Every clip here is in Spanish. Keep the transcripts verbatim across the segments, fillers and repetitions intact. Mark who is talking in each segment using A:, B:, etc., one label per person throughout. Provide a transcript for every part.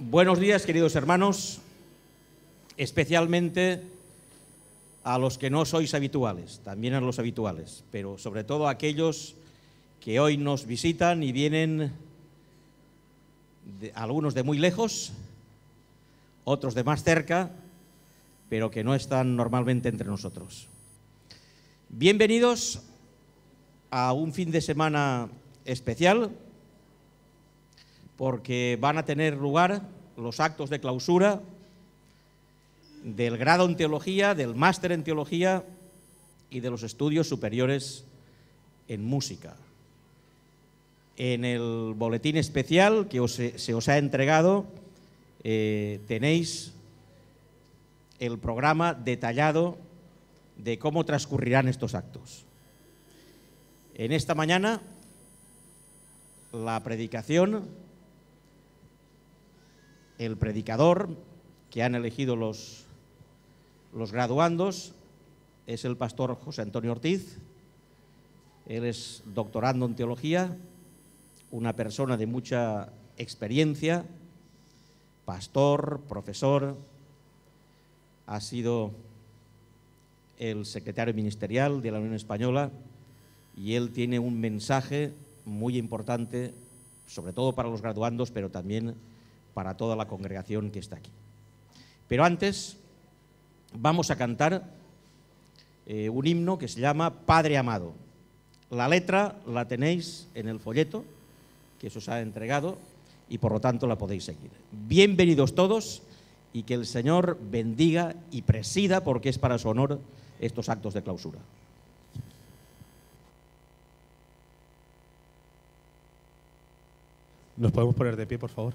A: Buenos días, queridos hermanos, especialmente a los que no sois habituales, también a los habituales, pero sobre todo a aquellos que hoy nos visitan y vienen, de, algunos de muy lejos, otros de más cerca, pero que no están normalmente entre nosotros. Bienvenidos a un fin de semana especial, porque van a tener lugar los actos de clausura del grado en teología, del máster en teología y de los estudios superiores en música. En el boletín especial que os, se os ha entregado eh, tenéis el programa detallado de cómo transcurrirán estos actos. En esta mañana, la predicación, el predicador que han elegido los, los graduandos es el pastor José Antonio Ortiz. Él es doctorando en teología, una persona de mucha experiencia, pastor, profesor, ha sido el secretario ministerial de la Unión Española y él tiene un mensaje muy importante, sobre todo para los graduandos, pero también para toda la congregación que está aquí. Pero antes vamos a cantar eh, un himno que se llama Padre Amado. La letra la tenéis en el folleto que se os ha entregado y por lo tanto la podéis seguir. Bienvenidos todos y que el Señor bendiga y presida, porque es para su honor, estos actos de clausura.
B: ¿Nos podemos poner de pie, por favor?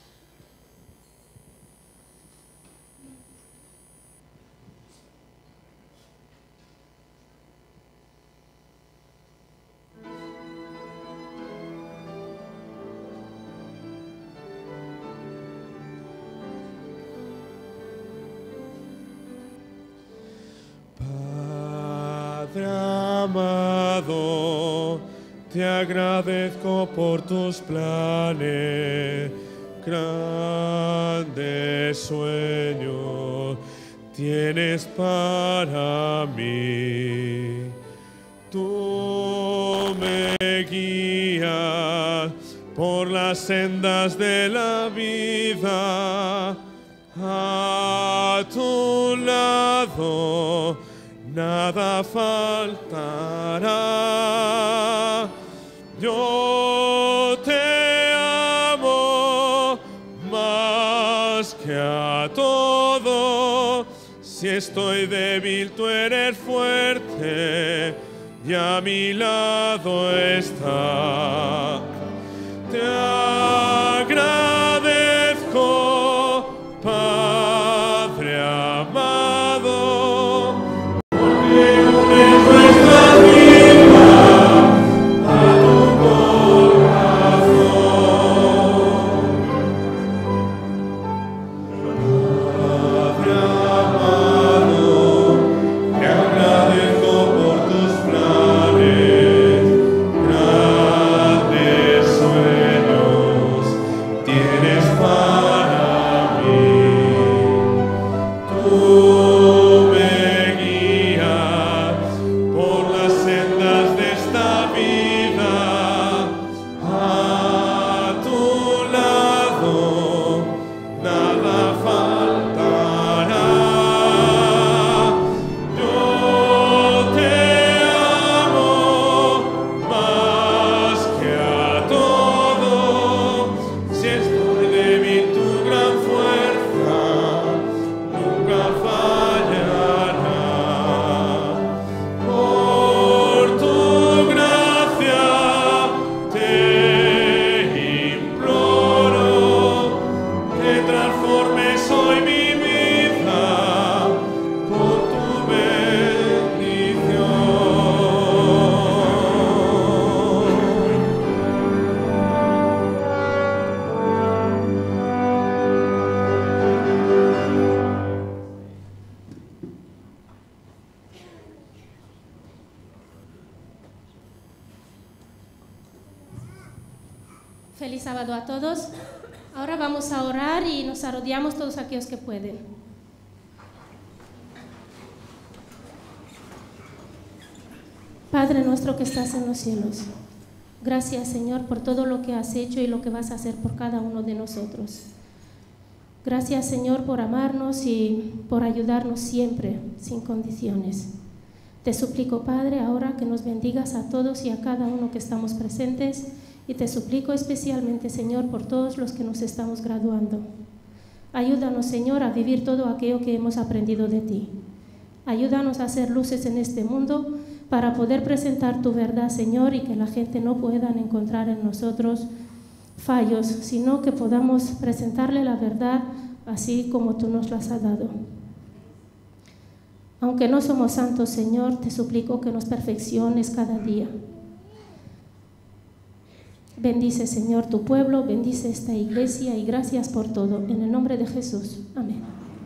C: Amado, te agradezco por tus planes, grandes sueños tienes para mí. Tú me guías por las sendas de la vida, a tu lado nada faltará. Yo te amo más que a todo. Si estoy débil, tú eres fuerte y a mi lado está. Te agradezco, Padre amado, porque unes nuestra vida a tu corazón. Padre amado, te agradezco por tus planes, grandes sueños tienes para mí. Tú me guías por las sendas de esta vida, a tu lado nada faltará. Yo te amo más que a todo. Si estoy débil, tu gran fuerza nunca fallará. Por tu gracia te imploro que transformes hoy mi vida con tu bendición.
D: Feliz sábado a todos.
B: Ahora vamos a orar y nos arrodillamos todos aquellos que pueden. Padre nuestro que estás en los cielos, gracias Señor por todo lo que has hecho y lo que vas a hacer por cada uno de nosotros. Gracias Señor por amarnos y por ayudarnos siempre, sin condiciones. Te suplico Padre ahora que nos bendigas a todos y a cada uno que estamos presentes, y te suplico especialmente Señor por todos los que nos estamos graduando. Ayúdanos Señor a vivir todo aquello que hemos aprendido de ti. Ayúdanos a hacer luces en este mundo para poder presentar tu verdad Señor, y que la gente no pueda encontrar en nosotros fallos, sino que podamos presentarle la verdad así como tú nos las has dado. Aunque no somos santos, Señor, te suplico que nos perfecciones cada día. Bendice, Señor, tu pueblo, bendice esta iglesia y gracias por todo. En el nombre de Jesús. Amén.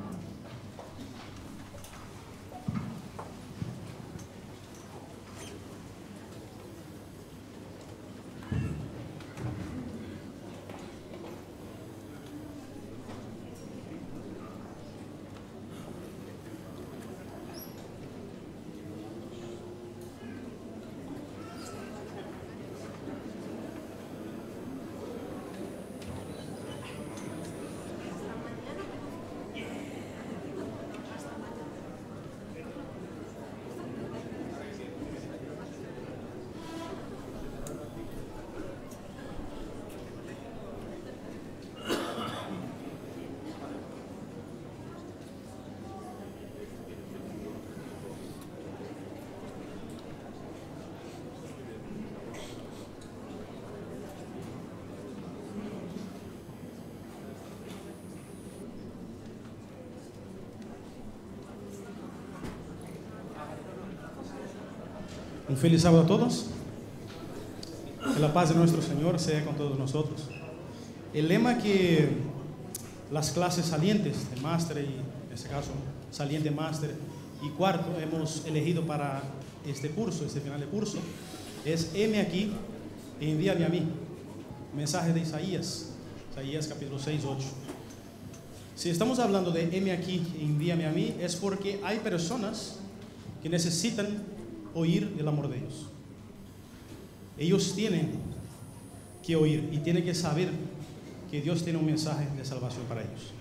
D: Un feliz sábado a todos. Que la paz de nuestro Señor sea con todos nosotros. El lema que las clases salientes de máster, y en este caso saliente máster y cuarto, hemos elegido para este curso, este final de curso, es heme aquí e envíame a mí. Mensaje de Isaías, Isaías capítulo seis, ocho. Si estamos hablando de heme aquí e envíame a mí, es porque hay personas que necesitan oír el amor de Dios. Ellos tienen que oír y tienen que saber que Dios tiene un mensaje de salvación para ellos.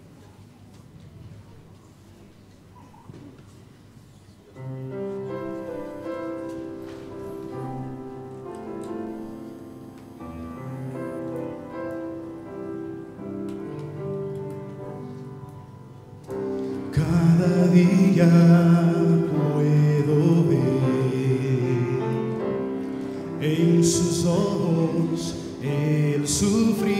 C: Cada día puedo ver en sus ojos el sufrir,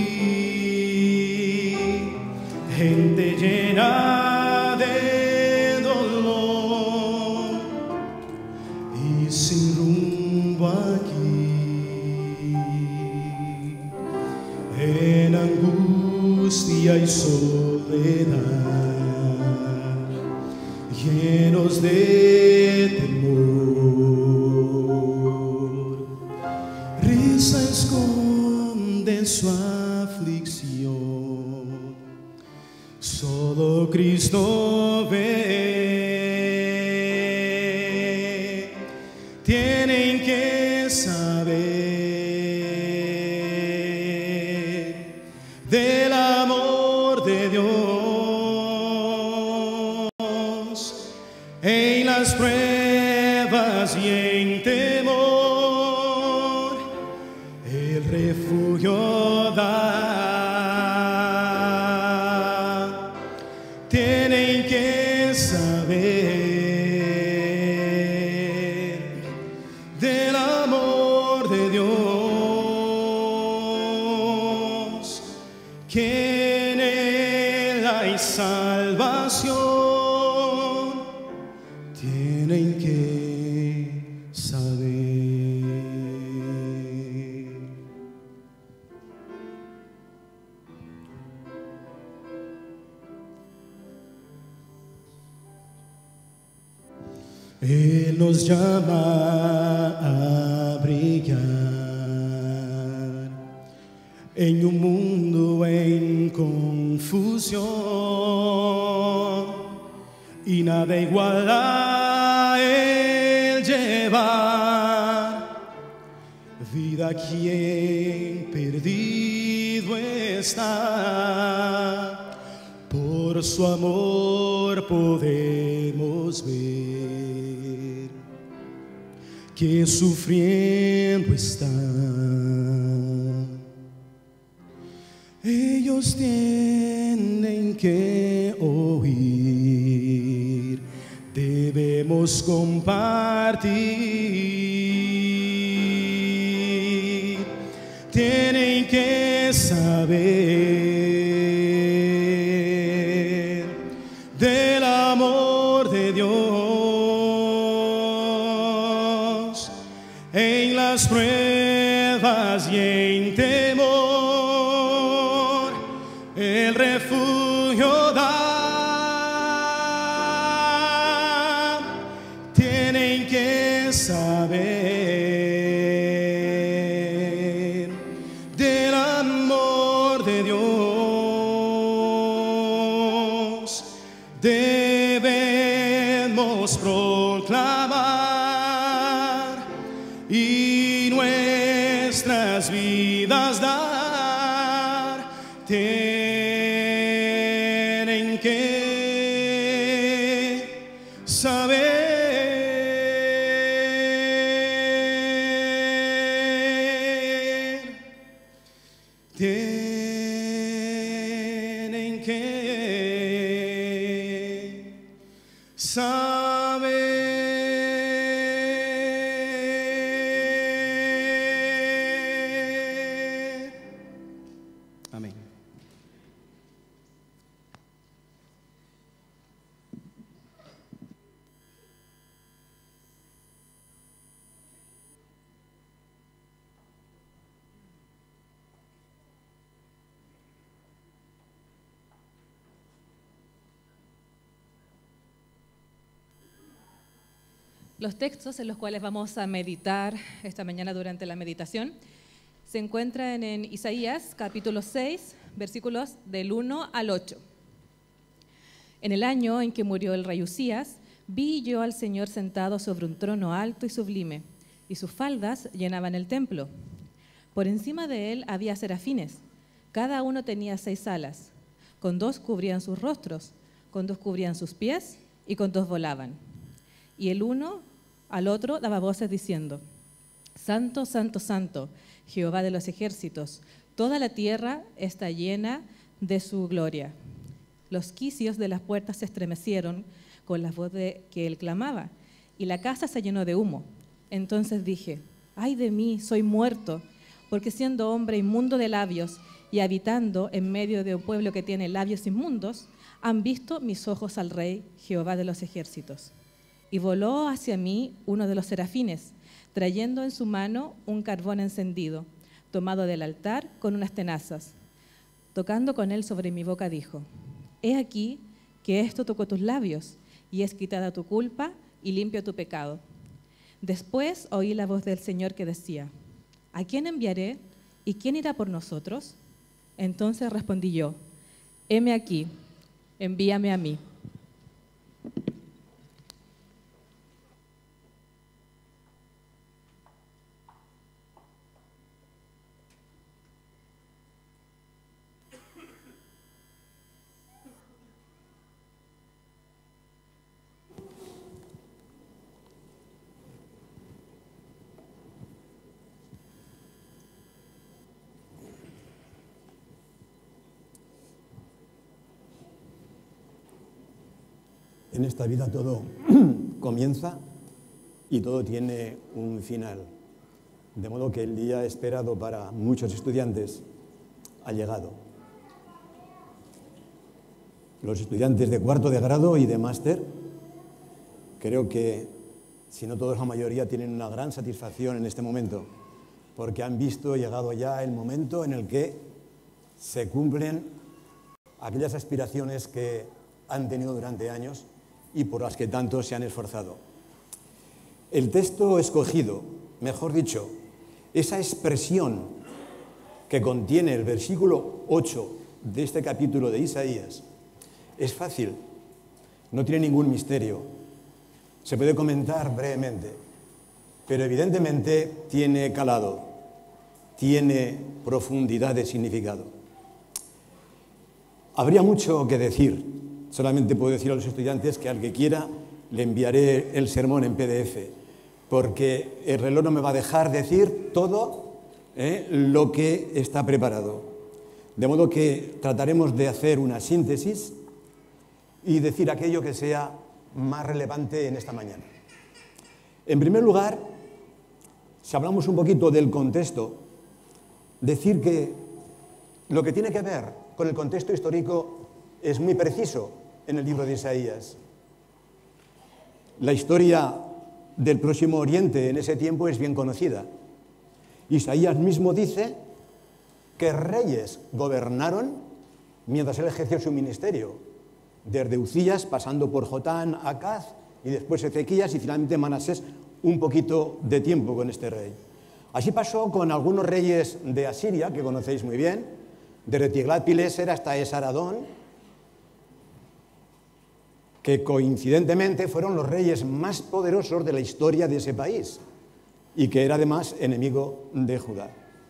C: gente llena de dolor y sin rumbo aquí, en angustia y soledad, llenos de temor. Risa esconde su aflicción, solo Cristo ve. Tienen que saber del amor de Dios en las pruebas y en temor, el refugio da. Tienen que saber del amor de Dios, que en Él hay salvación. Tienen que saber. Él nos llama a brillar en un mundo en y nada igual a él llevar. Vida quien perdido está, por su amor podemos ver que sufriendo está. Ellos tienen que oír, debemos compartir, tienen que saber del amor de Dios en las pruebas y en temor. El refugio da, tienen que saber del amor de Dios. Debemos proclamar y nuestras vidas dar. Tienen que saber, tienen que saber. Amén.
E: Los textos en los cuales vamos a meditar esta mañana durante la meditación se encuentran en Isaías capítulo seis, versículos del uno al ocho. En el año en que murió el rey Usías, vi yo al Señor sentado sobre un trono alto y sublime, y sus faldas llenaban el templo. Por encima de él había serafines, cada uno tenía seis alas, con dos cubrían sus rostros, con dos cubrían sus pies y con dos volaban. Y el uno al otro daba voces diciendo: Santo, santo, santo, Jehová de los ejércitos, toda la tierra está llena de su gloria. Los quicios de las puertas se estremecieron con la voz de que él clamaba, y la casa se llenó de humo. Entonces dije: ay de mí, soy muerto, porque siendo hombre inmundo de labios y habitando en medio de un pueblo que tiene labios inmundos, han visto mis ojos al Rey, Jehová de los ejércitos. Y voló hacia mí uno de los serafines, trayendo en su mano un carbón encendido, tomado del altar con unas tenazas. Tocando con él sobre mi boca, dijo: he aquí que esto tocó tus labios, y es quitada tu culpa y limpio tu pecado. Después oí la voz del Señor que decía: ¿a quién enviaré y quién irá por nosotros? Entonces respondí yo: heme aquí, envíame a mí.
F: En esta vida todo comienza y todo tiene un final. De modo que el día esperado para muchos estudiantes ha llegado. Los estudiantes de cuarto de grado y de máster, creo que, si no todos, la mayoría, tienen una gran satisfacción en este momento, porque han visto llegado ya el momento en el que se cumplen aquellas aspiraciones que han tenido durante años y por las que tanto se han esforzado. El texto escogido, mejor dicho, esa expresión que contiene el versículo ocho de este capítulo de Isaías, es fácil no tiene ningún misterio. Se puede comentar brevemente, pero evidentemente tiene calado, tiene profundidad de significado. Habría mucho que decir. Solamente puedo decir a los estudiantes que al que quiera le enviaré el sermón en P D F, porque el reloj no me va a dejar decir todo eh, lo que está preparado. De modo que trataremos de hacer una síntesis y decir aquello que sea más relevante en esta mañana. En primer lugar, si hablamos un poquito del contexto, decir que lo que tiene que ver con el contexto histórico es muy preciso en el libro de Isaías. La historia del Próximo Oriente en ese tiempo es bien conocida. Isaías mismo dice que reyes gobernaron mientras él ejerció su ministerio, desde Uzías, pasando por Jotán, Acaz, y después Ezequías y finalmente Manasés, un poquito de tiempo con este rey. Así pasó con algunos reyes de Asiria, que conocéis muy bien, desde Tiglat-Pileser hasta Esaradón, que coincidentemente fueron los reyes más poderosos de la historia de ese país y que era además enemigo de Judá.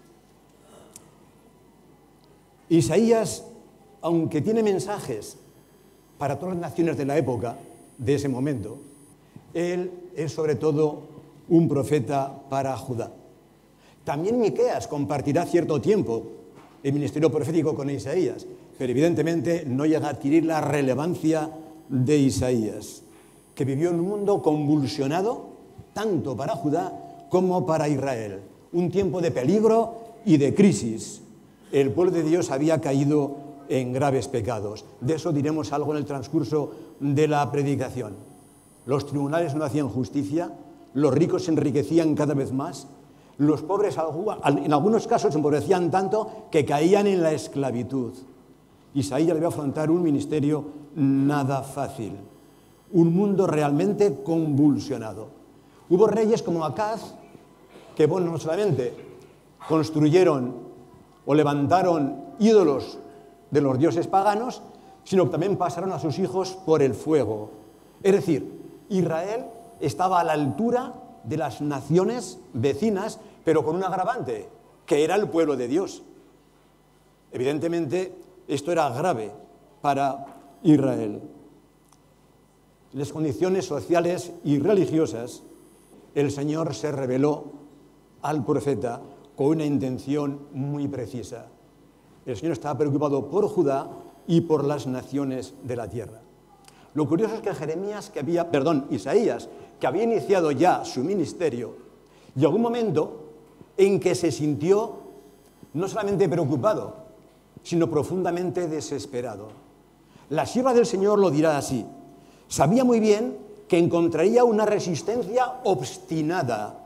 F: Isaías, aunque tiene mensajes para todas las naciones de la época, de ese momento, él es sobre todo un profeta para Judá. También Miqueas compartirá cierto tiempo el ministerio profético con Isaías, pero evidentemente no llega a adquirir la relevancia de Isaías, que vivió en un mundo convulsionado tanto para Judá como para Israel. Un tiempo de peligro y de crisis. El pueblo de Dios había caído en graves pecados. De eso diremos algo en el transcurso de la predicación. Los tribunales no hacían justicia, los ricos se enriquecían cada vez más, los pobres en algunos casos se empobrecían tanto que caían en la esclavitud. Isaías debe afrontar un ministerio nada fácil, un mundo realmente convulsionado. Hubo reyes como Acaz que, bueno, no solamente construyeron o levantaron ídolos de los dioses paganos, sino que también pasaron a sus hijos por el fuego. Es decir, Israel estaba a la altura de las naciones vecinas, pero con un agravante, que era el pueblo de Dios. Evidentemente, esto era grave para Israel. En las condiciones sociales y religiosas, el Señor se reveló al profeta con una intención muy precisa. El Señor estaba preocupado por Judá y por las naciones de la tierra. Lo curioso es que Jeremías, que había, perdón, Isaías, que había iniciado ya su ministerio, llegó un momento en que se sintió no solamente preocupado, sino profundamente desesperado. La sierva del Señor lo dirá así: sabía muy bien que encontraría una resistencia obstinada.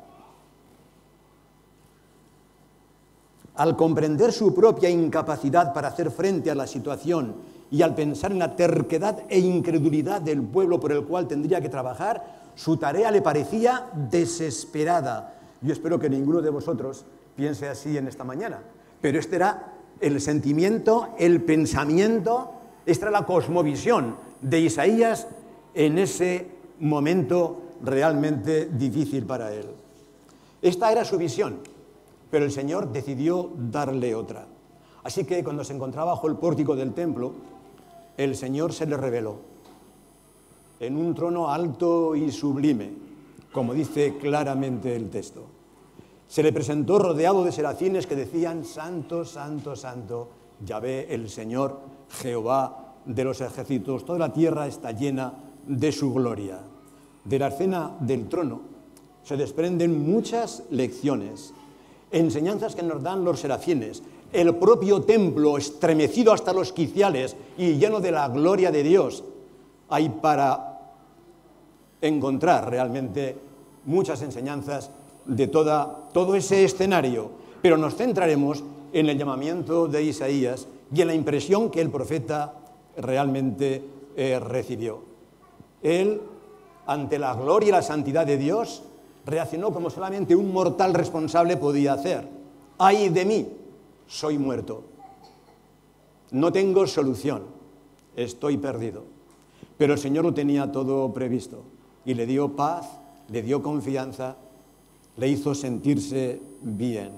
F: Al comprender su propia incapacidad para hacer frente a la situación y al pensar en la terquedad e incredulidad del pueblo por el cual tendría que trabajar, su tarea le parecía desesperada. Yo espero que ninguno de vosotros piense así en esta mañana, pero este era el sentimiento, el pensamiento, esta era la cosmovisión de Isaías en ese momento realmente difícil para él. Esta era su visión, pero el Señor decidió darle otra. Así que cuando se encontraba bajo el pórtico del templo, el Señor se le reveló en un trono alto y sublime, como dice claramente el texto. Se le presentó rodeado de serafines que decían: Santo, Santo, Santo, Yahvé, el Señor, Jehová de los ejércitos. Toda la tierra está llena de su gloria. De la escena del trono se desprenden muchas lecciones, enseñanzas que nos dan los serafines. El propio templo, estremecido hasta los quiciales y lleno de la gloria de Dios, hay para encontrar realmente muchas enseñanzas de toda, todo ese escenario. Pero nos centraremos en el llamamiento de Isaías y en la impresión que el profeta realmente eh, recibió. Él, ante la gloria y la santidad de Dios, reaccionó como solamente un mortal responsable podía hacer. ¡Ay de mí! Soy muerto. No tengo solución. Estoy perdido. Pero el Señor lo tenía todo previsto y le dio paz, le dio confianza, le hizo sentirse bien.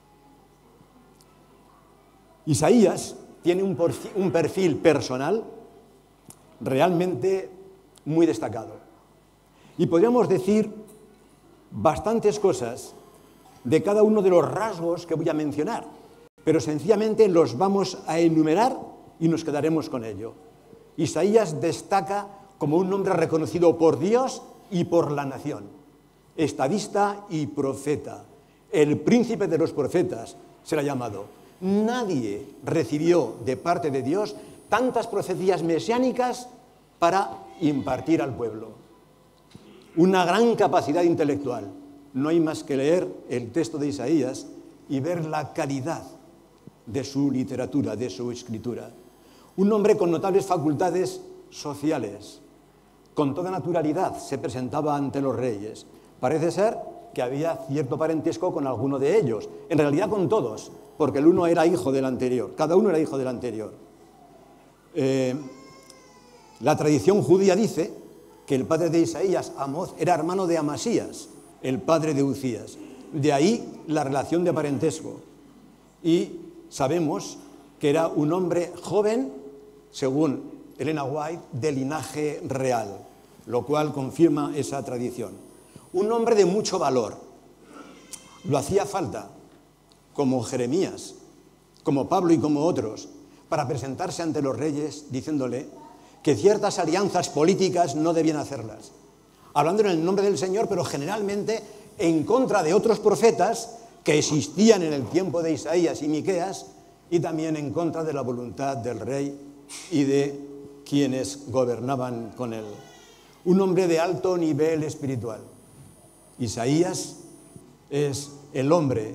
F: Isaías tiene un perfil personal realmente muy destacado. Y podríamos decir bastantes cosas de cada uno de los rasgos que voy a mencionar, pero sencillamente los vamos a enumerar y nos quedaremos con ello. Isaías destaca como un hombre reconocido por Dios y por la nación, estadista y profeta, el príncipe de los profetas se le ha llamado. Nadie recibió de parte de Dios tantas profecías mesiánicas para impartir al pueblo. Una gran capacidad intelectual. No hay más que leer el texto de Isaías y ver la calidad de su literatura, de su escritura. Un hombre con notables facultades sociales. Con toda naturalidad se presentaba ante los reyes. Parece ser que había cierto parentesco con alguno de ellos. En realidad con todos, porque el uno era hijo del anterior. Cada uno era hijo del anterior. Eh, la tradición judía dice que el padre de Isaías, Amós, era hermano de Amasías, el padre de Ucías. De ahí la relación de parentesco. Y sabemos que era un hombre joven, según Elena White, de linaje real, lo cual confirma esa tradición. Un hombre de mucho valor. Lo hacía falta, como Jeremías, como Pablo y como otros, para presentarse ante los reyes diciéndole que ciertas alianzas políticas no debían hacerlas. Hablando en el nombre del Señor, pero generalmente en contra de otros profetas que existían en el tiempo de Isaías y Miqueas, y también en contra de la voluntad del rey y de quienes gobernaban con él. Un hombre de alto nivel espiritual. Isaías es el hombre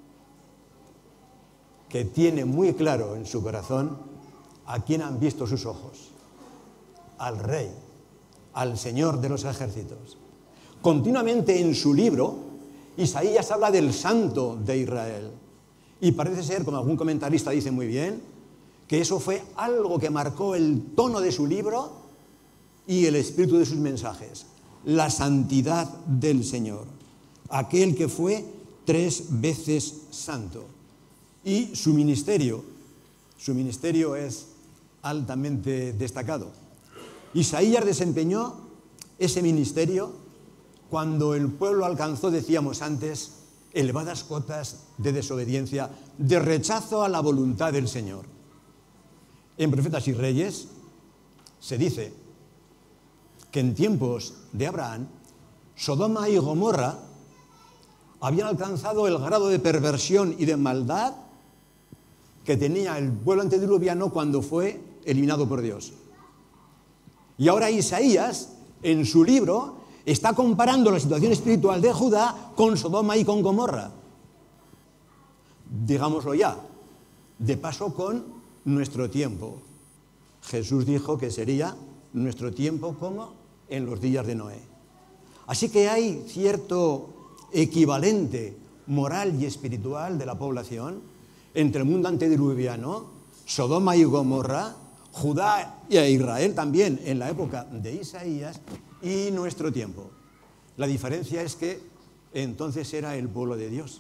F: que tiene muy claro en su corazón a quién han visto sus ojos. Al Rey, al Señor de los ejércitos. Continuamente en su libro, Isaías habla del Santo de Israel. Y parece ser, como algún comentarista dice muy bien, que eso fue algo que marcó el tono de su libro y el espíritu de sus mensajes. La santidad del Señor. Aquel que fue tres veces santo. Y su ministerio, su ministerio es altamente destacado. Isaías desempeñó ese ministerio cuando el pueblo alcanzó, decíamos antes, elevadas cotas de desobediencia, de rechazo a la voluntad del Señor. En Profetas y Reyes se dice que en tiempos de Abraham, Sodoma y Gomorra habían alcanzado el grado de perversión y de maldad que tenía el pueblo antediluviano cuando fue eliminado por Dios. Y ahora Isaías, en su libro, está comparando la situación espiritual de Judá con Sodoma y con Gomorra. Digámoslo ya, de paso con nuestro tiempo. Jesús dijo que sería nuestro tiempo como en los días de Noé. Así que hay cierto equivalente moral y espiritual de la población entre el mundo antediluviano, Sodoma y Gomorra, Judá e Israel también en la época de Isaías y nuestro tiempo. La diferencia es que entonces era el pueblo de Dios.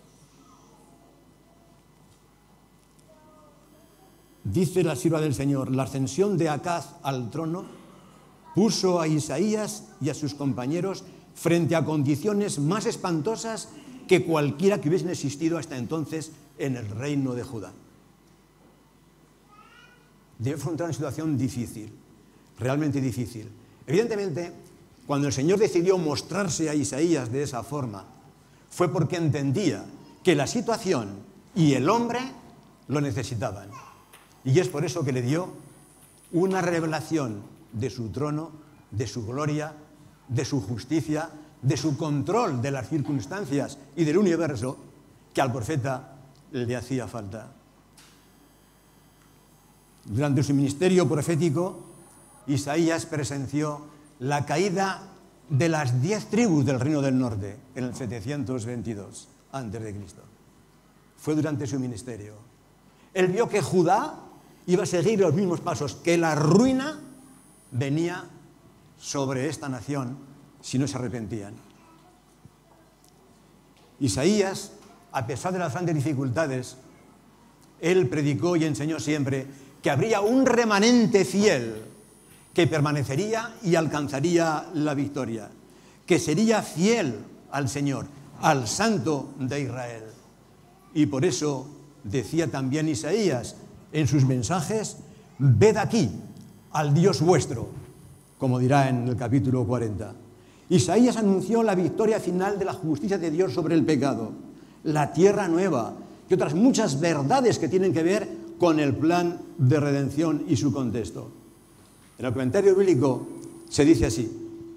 F: Dice la sierva del Señor, la ascensión de Acaz al trono puso a Isaías y a sus compañeros frente a condiciones más espantosas que cualquiera que hubiesen existido hasta entonces en el reino de Judá. Debe afrontar una situación difícil, realmente difícil. Evidentemente, cuando el Señor decidió mostrarse a Isaías de esa forma, fue porque entendía que la situación y el hombre lo necesitaban. Y es por eso que le dio una revelación de su trono, de su gloria, de su justicia, de su control de las circunstancias y del universo, que al profeta le hacía falta. Durante su ministerio profético, Isaías presenció la caída de las diez tribus del Reino del Norte en el setecientos veintidós antes de Cristo. Fue durante su ministerio. Él vio que Judá iba a seguir los mismos pasos, que la ruina venía sobre esta nación si no se arrepentían. Isaías, a pesar de las grandes dificultades, él predicó y enseñó siempre que habría un remanente fiel que permanecería y alcanzaría la victoria, que sería fiel al Señor, al Santo de Israel. Y por eso decía también Isaías en sus mensajes: ved aquí al Dios vuestro, como dirá en el capítulo cuarenta. Isaías anunció la victoria final de la justicia de Dios sobre el pecado, la tierra nueva y otras muchas verdades que tienen que ver con el plan de redención y su contexto. En el comentario bíblico se dice así: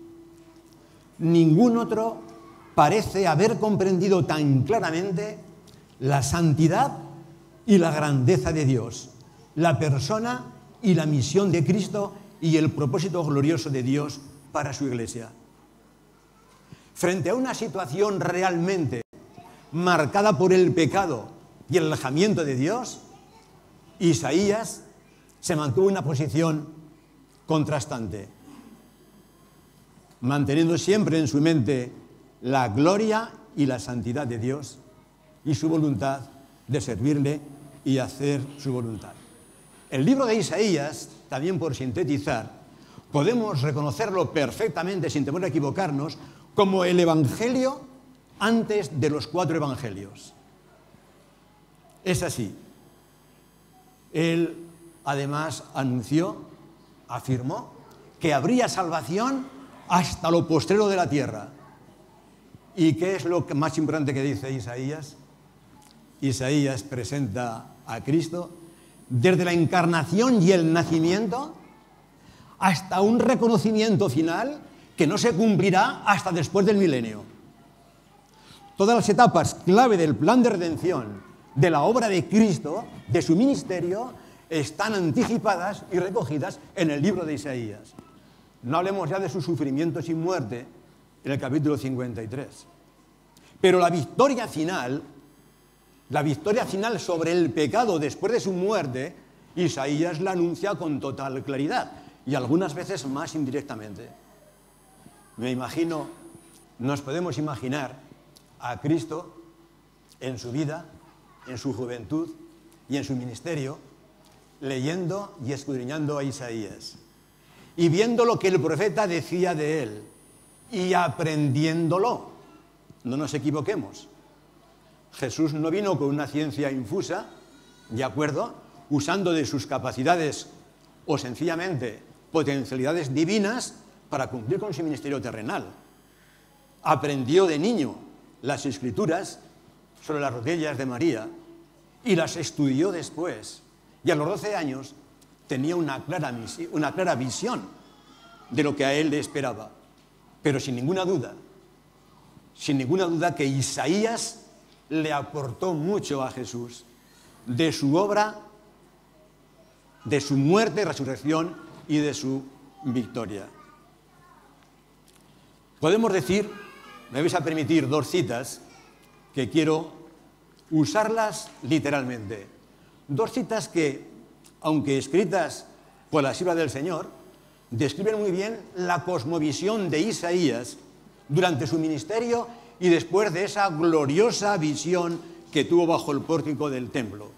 F: ningún otro parece haber comprendido tan claramente la santidad y la grandeza de Dios, la persona y la misión de Cristo y el propósito glorioso de Dios para su iglesia. Frente a una situación realmente marcada por el pecado y el alejamiento de Dios, Isaías se mantuvo en una posición contrastante, manteniendo siempre en su mente la gloria y la santidad de Dios y su voluntad de servirle y hacer su voluntad. El libro de Isaías, también por sintetizar, podemos reconocerlo perfectamente sin temor a equivocarnos como el Evangelio antes de los cuatro Evangelios. Es así. Él, además, anunció, afirmó, que habría salvación hasta lo postrero de la tierra. ¿Y qué es lo más importante que dice Isaías? Isaías presenta a Cristo desde la encarnación y el nacimiento hasta un reconocimiento final que no se cumplirá hasta después del milenio. Todas las etapas clave del plan de redención, de la obra de Cristo, de su ministerio, están anticipadas y recogidas en el libro de Isaías. No hablemos ya de sus sufrimientos y muerte en el capítulo cincuenta y tres. Pero la victoria final, la victoria final sobre el pecado después de su muerte, Isaías la anuncia con total claridad y algunas veces más indirectamente. Me imagino, nos podemos imaginar a Cristo en su vida, en su juventud y en su ministerio, leyendo y escudriñando a Isaías y viendo lo que el profeta decía de él y aprendiéndolo. No nos equivoquemos. Jesús no vino con una ciencia infusa, ¿de acuerdo?, usando de sus capacidades o sencillamente potencialidades divinas para cumplir con su ministerio terrenal. Aprendió de niño las Escrituras sobre las rodillas de María y las estudió después. Y a los doce años tenía una clara, una clara visión de lo que a él le esperaba. Pero sin ninguna duda, sin ninguna duda que Isaías le aportó mucho a Jesús, de su obra, de su muerte, resurrección y de su victoria. Podemos decir, me vais a permitir dos citas que quiero usarlas literalmente. Dos citas que, aunque escritas por la sierva del Señor, describen muy bien la cosmovisión de Isaías durante su ministerio y después de esa gloriosa visión que tuvo bajo el pórtico del templo.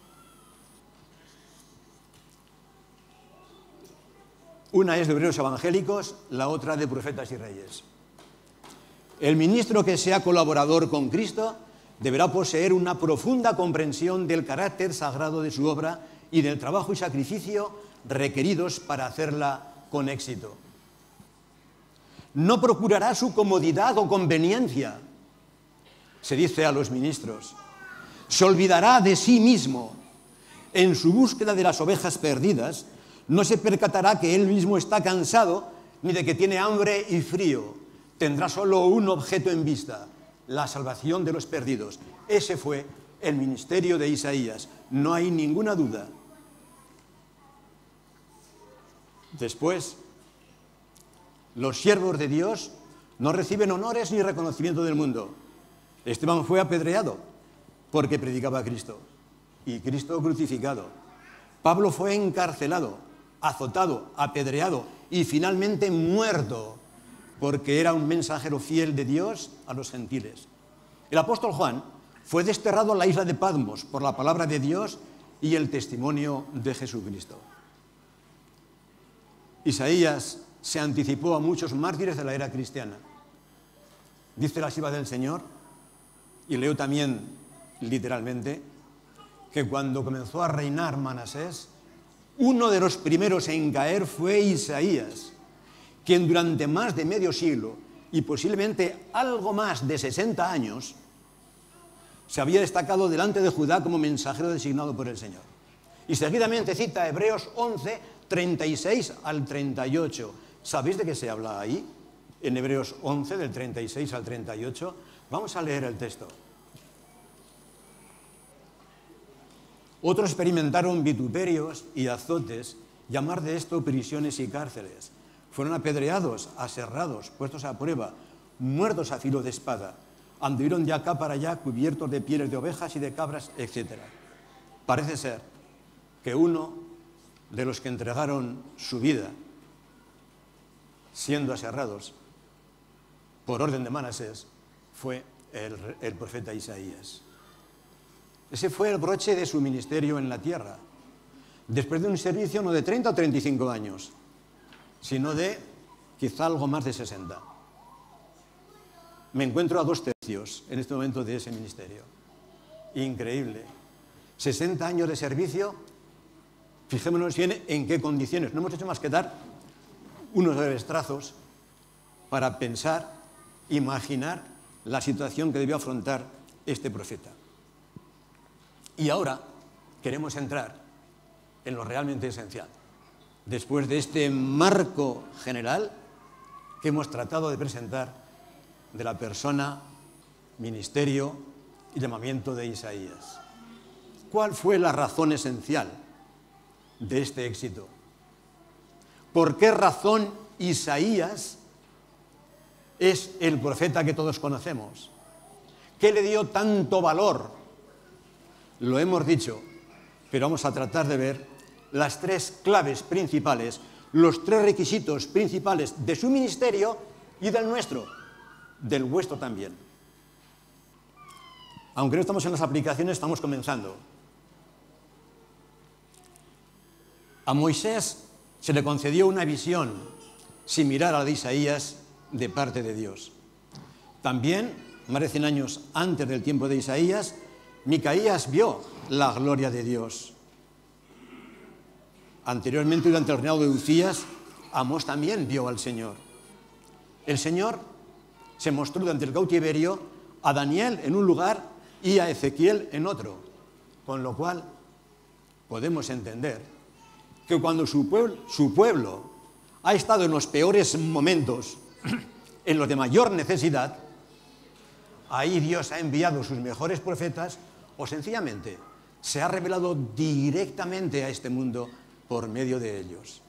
F: Una es de Obreros Evangélicos, la otra de Profetas y Reyes. El ministro que sea colaborador con Cristo deberá poseer una profunda comprensión del carácter sagrado de su obra y del trabajo y sacrificio requeridos para hacerla con éxito. No procurará su comodidad o conveniencia, se dice a los ministros. Se olvidará de sí mismo. En su búsqueda de las ovejas perdidas, no se percatará que él mismo está cansado ni de que tiene hambre y frío. Tendrá solo un objeto en vista: la salvación de los perdidos. Ese fue el ministerio de Isaías, no hay ninguna duda. Después, los siervos de Dios no reciben honores ni reconocimiento del mundo. Esteban fue apedreado porque predicaba a Cristo, y Cristo crucificado. Pablo fue encarcelado, azotado, apedreado y finalmente muerto, porque era un mensajero fiel de Dios a los gentiles. El apóstol Juan fue desterrado a la isla de Patmos por la palabra de Dios y el testimonio de Jesucristo. Isaías se anticipó a muchos mártires de la era cristiana. Dice la sierva del Señor, y leo también literalmente, que cuando comenzó a reinar Manasés, uno de los primeros en caer fue Isaías, quien durante más de medio siglo y posiblemente algo más de sesenta años se había destacado delante de Judá como mensajero designado por el Señor. Y seguidamente cita Hebreos once, treinta y seis al treinta y ocho. ¿Sabéis de qué se habla ahí? En Hebreos once, del treinta y seis al treinta y ocho. Vamos a leer el texto. Otros experimentaron vituperios y azotes, llamar de esto prisiones y cárceles. Fueron apedreados, aserrados, puestos a prueba, muertos a filo de espada. Anduvieron de acá para allá cubiertos de pieles de ovejas y de cabras, etcétera. Parece ser que uno de los que entregaron su vida, siendo aserrados por orden de Manasés, fue el, el profeta Isaías. Ese fue el broche de su ministerio en la tierra, después de un servicio no de treinta o treinta y cinco años, sino de quizá algo más de sesenta. Me encuentro a dos tercios en este momento de ese ministerio. Increíble. sesenta años de servicio, fijémonos bien en qué condiciones. No hemos hecho más que dar unos breves trazos para pensar, imaginar la situación que debió afrontar este profeta. Y ahora queremos entrar en lo realmente esencial. Después de este marco general que hemos tratado de presentar de la persona, ministerio y llamamiento de Isaías. ¿Cuál fue la razón esencial de este éxito? ¿Por qué razón Isaías es el profeta que todos conocemos? ¿Qué le dio tanto valor? Lo hemos dicho, pero vamos a tratar de ver las tres claves principales, los tres requisitos principales de su ministerio y del nuestro, del vuestro también. Aunque no estamos en las aplicaciones, estamos comenzando. A Moisés se le concedió una visión similar a la de Isaías de parte de Dios. También, más de cien años antes del tiempo de Isaías, Micaías vio la gloria de Dios. Anteriormente, durante el reinado de Uzías, Amós también vio al Señor. El Señor se mostró durante el cautiverio a Daniel en un lugar y a Ezequiel en otro, con lo cual podemos entender que cuando su pueblo, su pueblo ha estado en los peores momentos, en los de mayor necesidad, ahí Dios ha enviado sus mejores profetas o sencillamente se ha revelado directamente a este mundo por medio de ellos.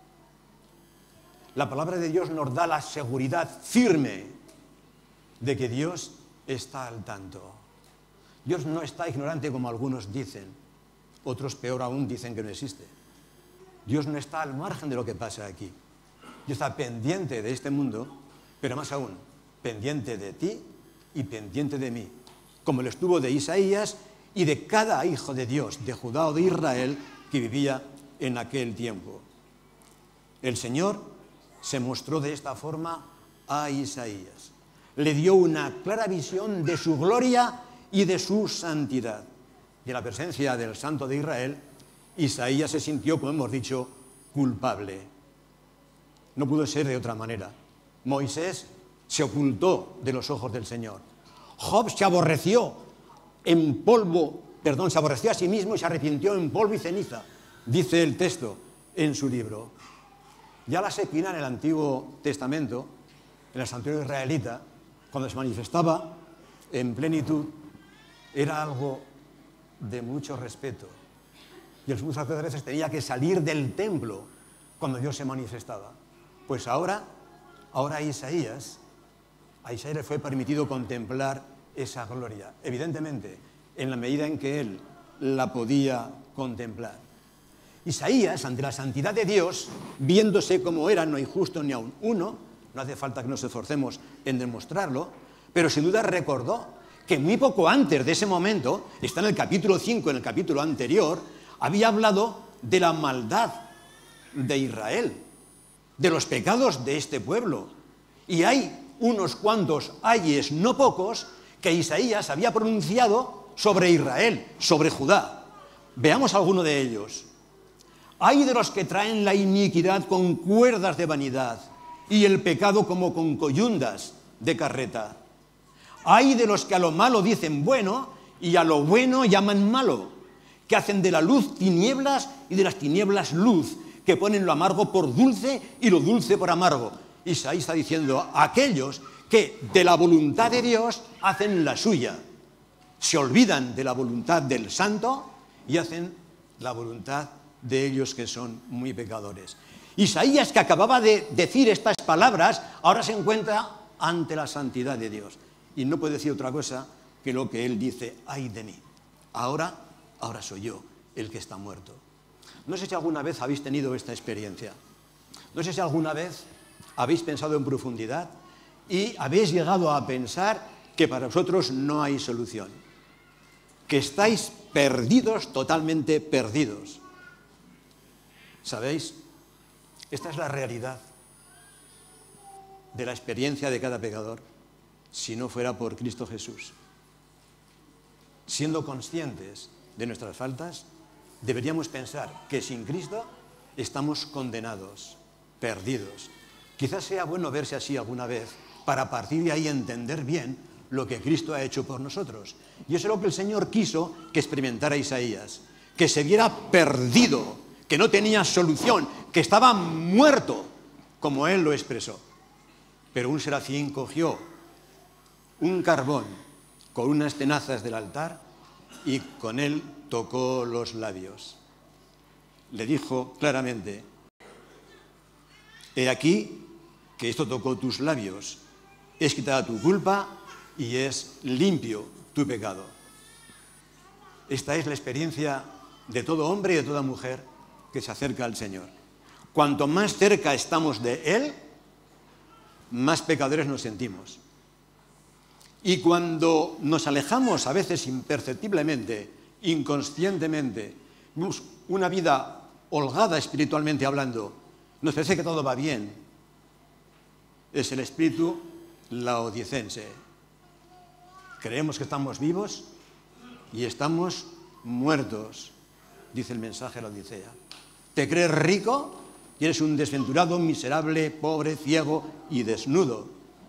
F: La palabra de Dios nos da la seguridad firme de que Dios está al tanto. Dios no está ignorante como algunos dicen, otros peor aún dicen que no existe. Dios no está al margen de lo que pasa aquí. Dios está pendiente de este mundo, pero más aún, pendiente de ti y pendiente de mí, como lo estuvo de Isaías y de cada hijo de Dios, de Judá o de Israel, que vivía en aquel tiempo. El Señor se mostró de esta forma a Isaías. Le dio una clara visión de su gloria y de su santidad. De la presencia del Santo de Israel, Isaías se sintió, como hemos dicho, culpable. No pudo ser de otra manera. Moisés se ocultó de los ojos del Señor. Job se aborreció en polvo, perdón, se aborreció a sí mismo y se arrepintió en polvo y ceniza, dice el texto en su libro. Ya la Shekinah en el Antiguo Testamento, en el santuario israelita, cuando se manifestaba en plenitud, era algo de mucho respeto. Y el sumo sacerdote a veces tenía que salir del templo cuando Dios se manifestaba. Pues ahora, ahora a Isaías, a Isaías le fue permitido contemplar esa gloria, evidentemente, en la medida en que él la podía contemplar. Isaías, ante la santidad de Dios, viéndose como era, no hay justo ni aun uno, no hace falta que nos esforcemos en demostrarlo, pero sin duda recordó que muy poco antes de ese momento, está en el capítulo cinco, en el capítulo anterior, había hablado de la maldad de Israel, de los pecados de este pueblo. Y hay unos cuantos ayes, no pocos, que Isaías había pronunciado sobre Israel, sobre Judá. Veamos alguno de ellos. Ay de los que traen la iniquidad con cuerdas de vanidad y el pecado como con coyundas de carreta. Ay de los que a lo malo dicen bueno y a lo bueno llaman malo, que hacen de la luz tinieblas y de las tinieblas luz, que ponen lo amargo por dulce y lo dulce por amargo. Isaías está diciendo a aquellos que de la voluntad de Dios hacen la suya. Se olvidan de la voluntad del santo y hacen la voluntad de ellos que son muy pecadores. Isaías, que acababa de decir estas palabras, ahora se encuentra ante la santidad de Dios. Y no puede decir otra cosa que lo que él dice: ay de mí. Ahora, ahora soy yo el que está muerto. No sé si alguna vez habéis tenido esta experiencia. No sé si alguna vez habéis pensado en profundidad y habéis llegado a pensar que para vosotros no hay solución. Que estáis perdidos, totalmente perdidos. ¿Sabéis? Esta es la realidad de la experiencia de cada pecador, si no fuera por Cristo Jesús. Siendo conscientes de nuestras faltas, deberíamos pensar que sin Cristo estamos condenados, perdidos. Quizás sea bueno verse así alguna vez para a partir de ahí entender bien lo que Cristo ha hecho por nosotros. Y eso es lo que el Señor quiso que experimentara Isaías, que se viera perdido, que no tenía solución, que estaba muerto, como él lo expresó. Pero un serafín cogió un carbón con unas tenazas del altar y con él tocó los labios. Le dijo claramente: he aquí que esto tocó tus labios, es quitada tu culpa y es limpio tu pecado. Esta es la experiencia de todo hombre y de toda mujer que se acerca al Señor. Cuanto más cerca estamos de Él, más pecadores nos sentimos. Y cuando nos alejamos, a veces imperceptiblemente, inconscientemente, una vida holgada espiritualmente hablando, nos parece que todo va bien. Es el espíritu laodicense. Creemos que estamos vivos y estamos muertos, dice el mensaje de la Odisea. ¿Te crees rico? Y eres un desventurado, miserable, pobre, ciego y desnudo.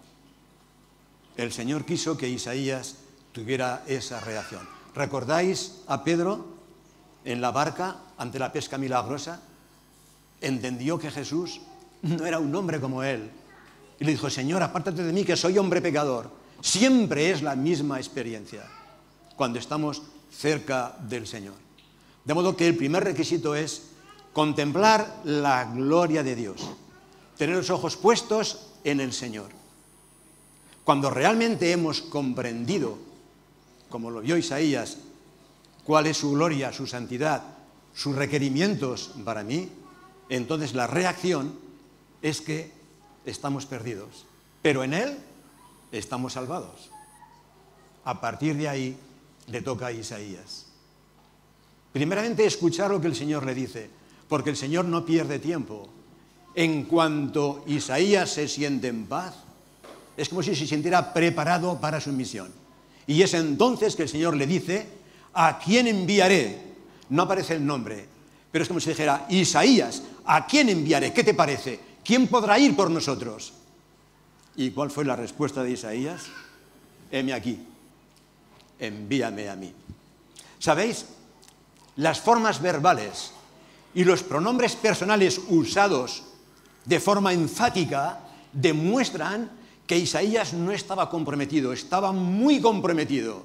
F: El Señor quiso que Isaías tuviera esa reacción. ¿Recordáis a Pedro en la barca ante la pesca milagrosa? Entendió que Jesús no era un hombre como él. Y le dijo: Señor, apártate de mí, que soy hombre pecador. Siempre es la misma experiencia cuando estamos cerca del Señor. De modo que el primer requisito es contemplar la gloria de Dios, tener los ojos puestos en el Señor. Cuando realmente hemos comprendido, como lo vio Isaías, cuál es su gloria, su santidad, sus requerimientos para mí, entonces la reacción es que estamos perdidos, pero en Él estamos salvados. A partir de ahí le toca a Isaías primeramente escuchar lo que el Señor le dice, porque el Señor no pierde tiempo. En cuanto Isaías se siente en paz, es como si se sintiera preparado para su misión. Y es entonces que el Señor le dice: ¿a quién enviaré? No aparece el nombre, pero es como si dijera: Isaías, ¿a quién enviaré? ¿Qué te parece? ¿Quién podrá ir por nosotros? ¿Y cuál fue la respuesta de Isaías? Heme aquí, envíame a mí. ¿Sabéis? Las formas verbales y los pronombres personales usados de forma enfática demuestran que Isaías no estaba comprometido, estaba muy comprometido.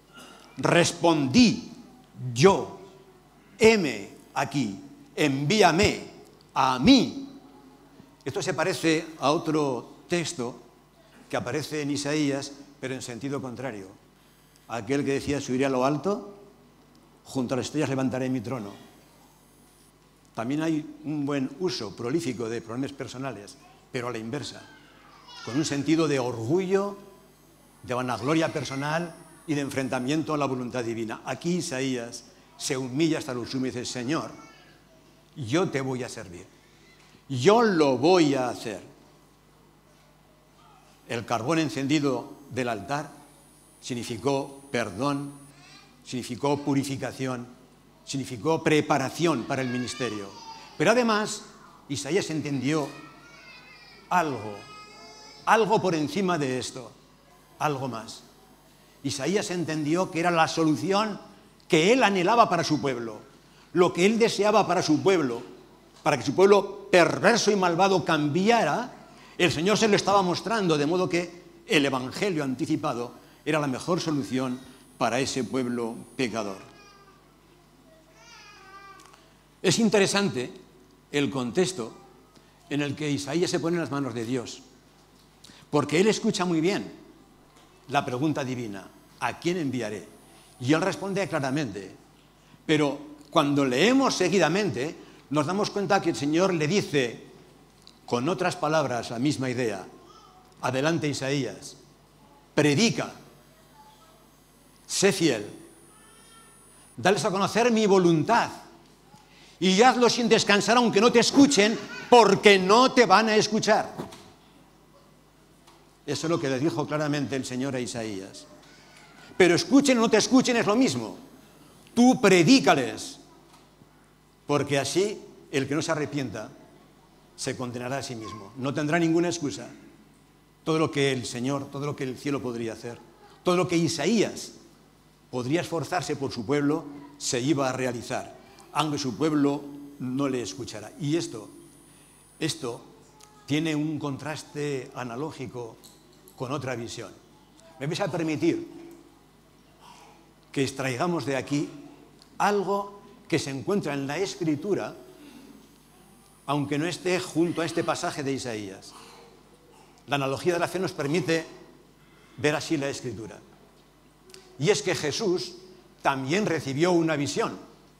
F: Respondí yo, heme aquí, envíame a mí. Esto se parece a otro texto que aparece en Isaías, pero en sentido contrario. Aquel que decía: subiré a lo alto, junto a las estrellas levantaré mi trono. también hay un buen uso prolífico de pronombres personales, pero a la inversa, con un sentido de orgullo, de vanagloria personal y de enfrentamiento a la voluntad divina. Aquí Isaías se humilla hasta lo sumo y dice: Señor, yo te voy a servir, yo lo voy a hacer. El carbón encendido del altar significó perdón, significó purificación, significó preparación para el ministerio. Pero además, Isaías entendió algo, algo por encima de esto, algo más. Isaías entendió que era la solución que él anhelaba para su pueblo, lo que él deseaba para su pueblo, para que su pueblo perverso y malvado cambiara. El Señor se lo estaba mostrando, de modo que el evangelio anticipado era la mejor solución para ese pueblo pecador. Es interesante el contexto en el que Isaías se pone en las manos de Dios, porque él escucha muy bien la pregunta divina: ¿a quién enviaré? Y él responde claramente, pero cuando leemos seguidamente nos damos cuenta que el Señor le dice, con otras palabras, la misma idea: adelante, Isaías, predica, sé fiel, dales a conocer mi voluntad y hazlo sin descansar aunque no te escuchen, porque no te van a escuchar. Eso es lo que le dijo claramente el Señor a Isaías. Pero escuchen o no te escuchen es lo mismo. Tú predícales, porque así el que no se arrepienta se condenará a sí mismo. No tendrá ninguna excusa. Todo lo que el Señor, todo lo que el cielo podría hacer, todo lo que Isaías podría esforzarse por su pueblo, se iba a realizar, aunque su pueblo no le escuchara. Y esto, esto tiene un contraste analógico con otra visión. Me vais a permitir que extraigamos de aquí algo que se encuentra en la Escritura, aunque no esté junto a este pasaje de Isaías. La analogía de la fe nos permite ver así la Escritura. Y es que Jesús también recibió una visión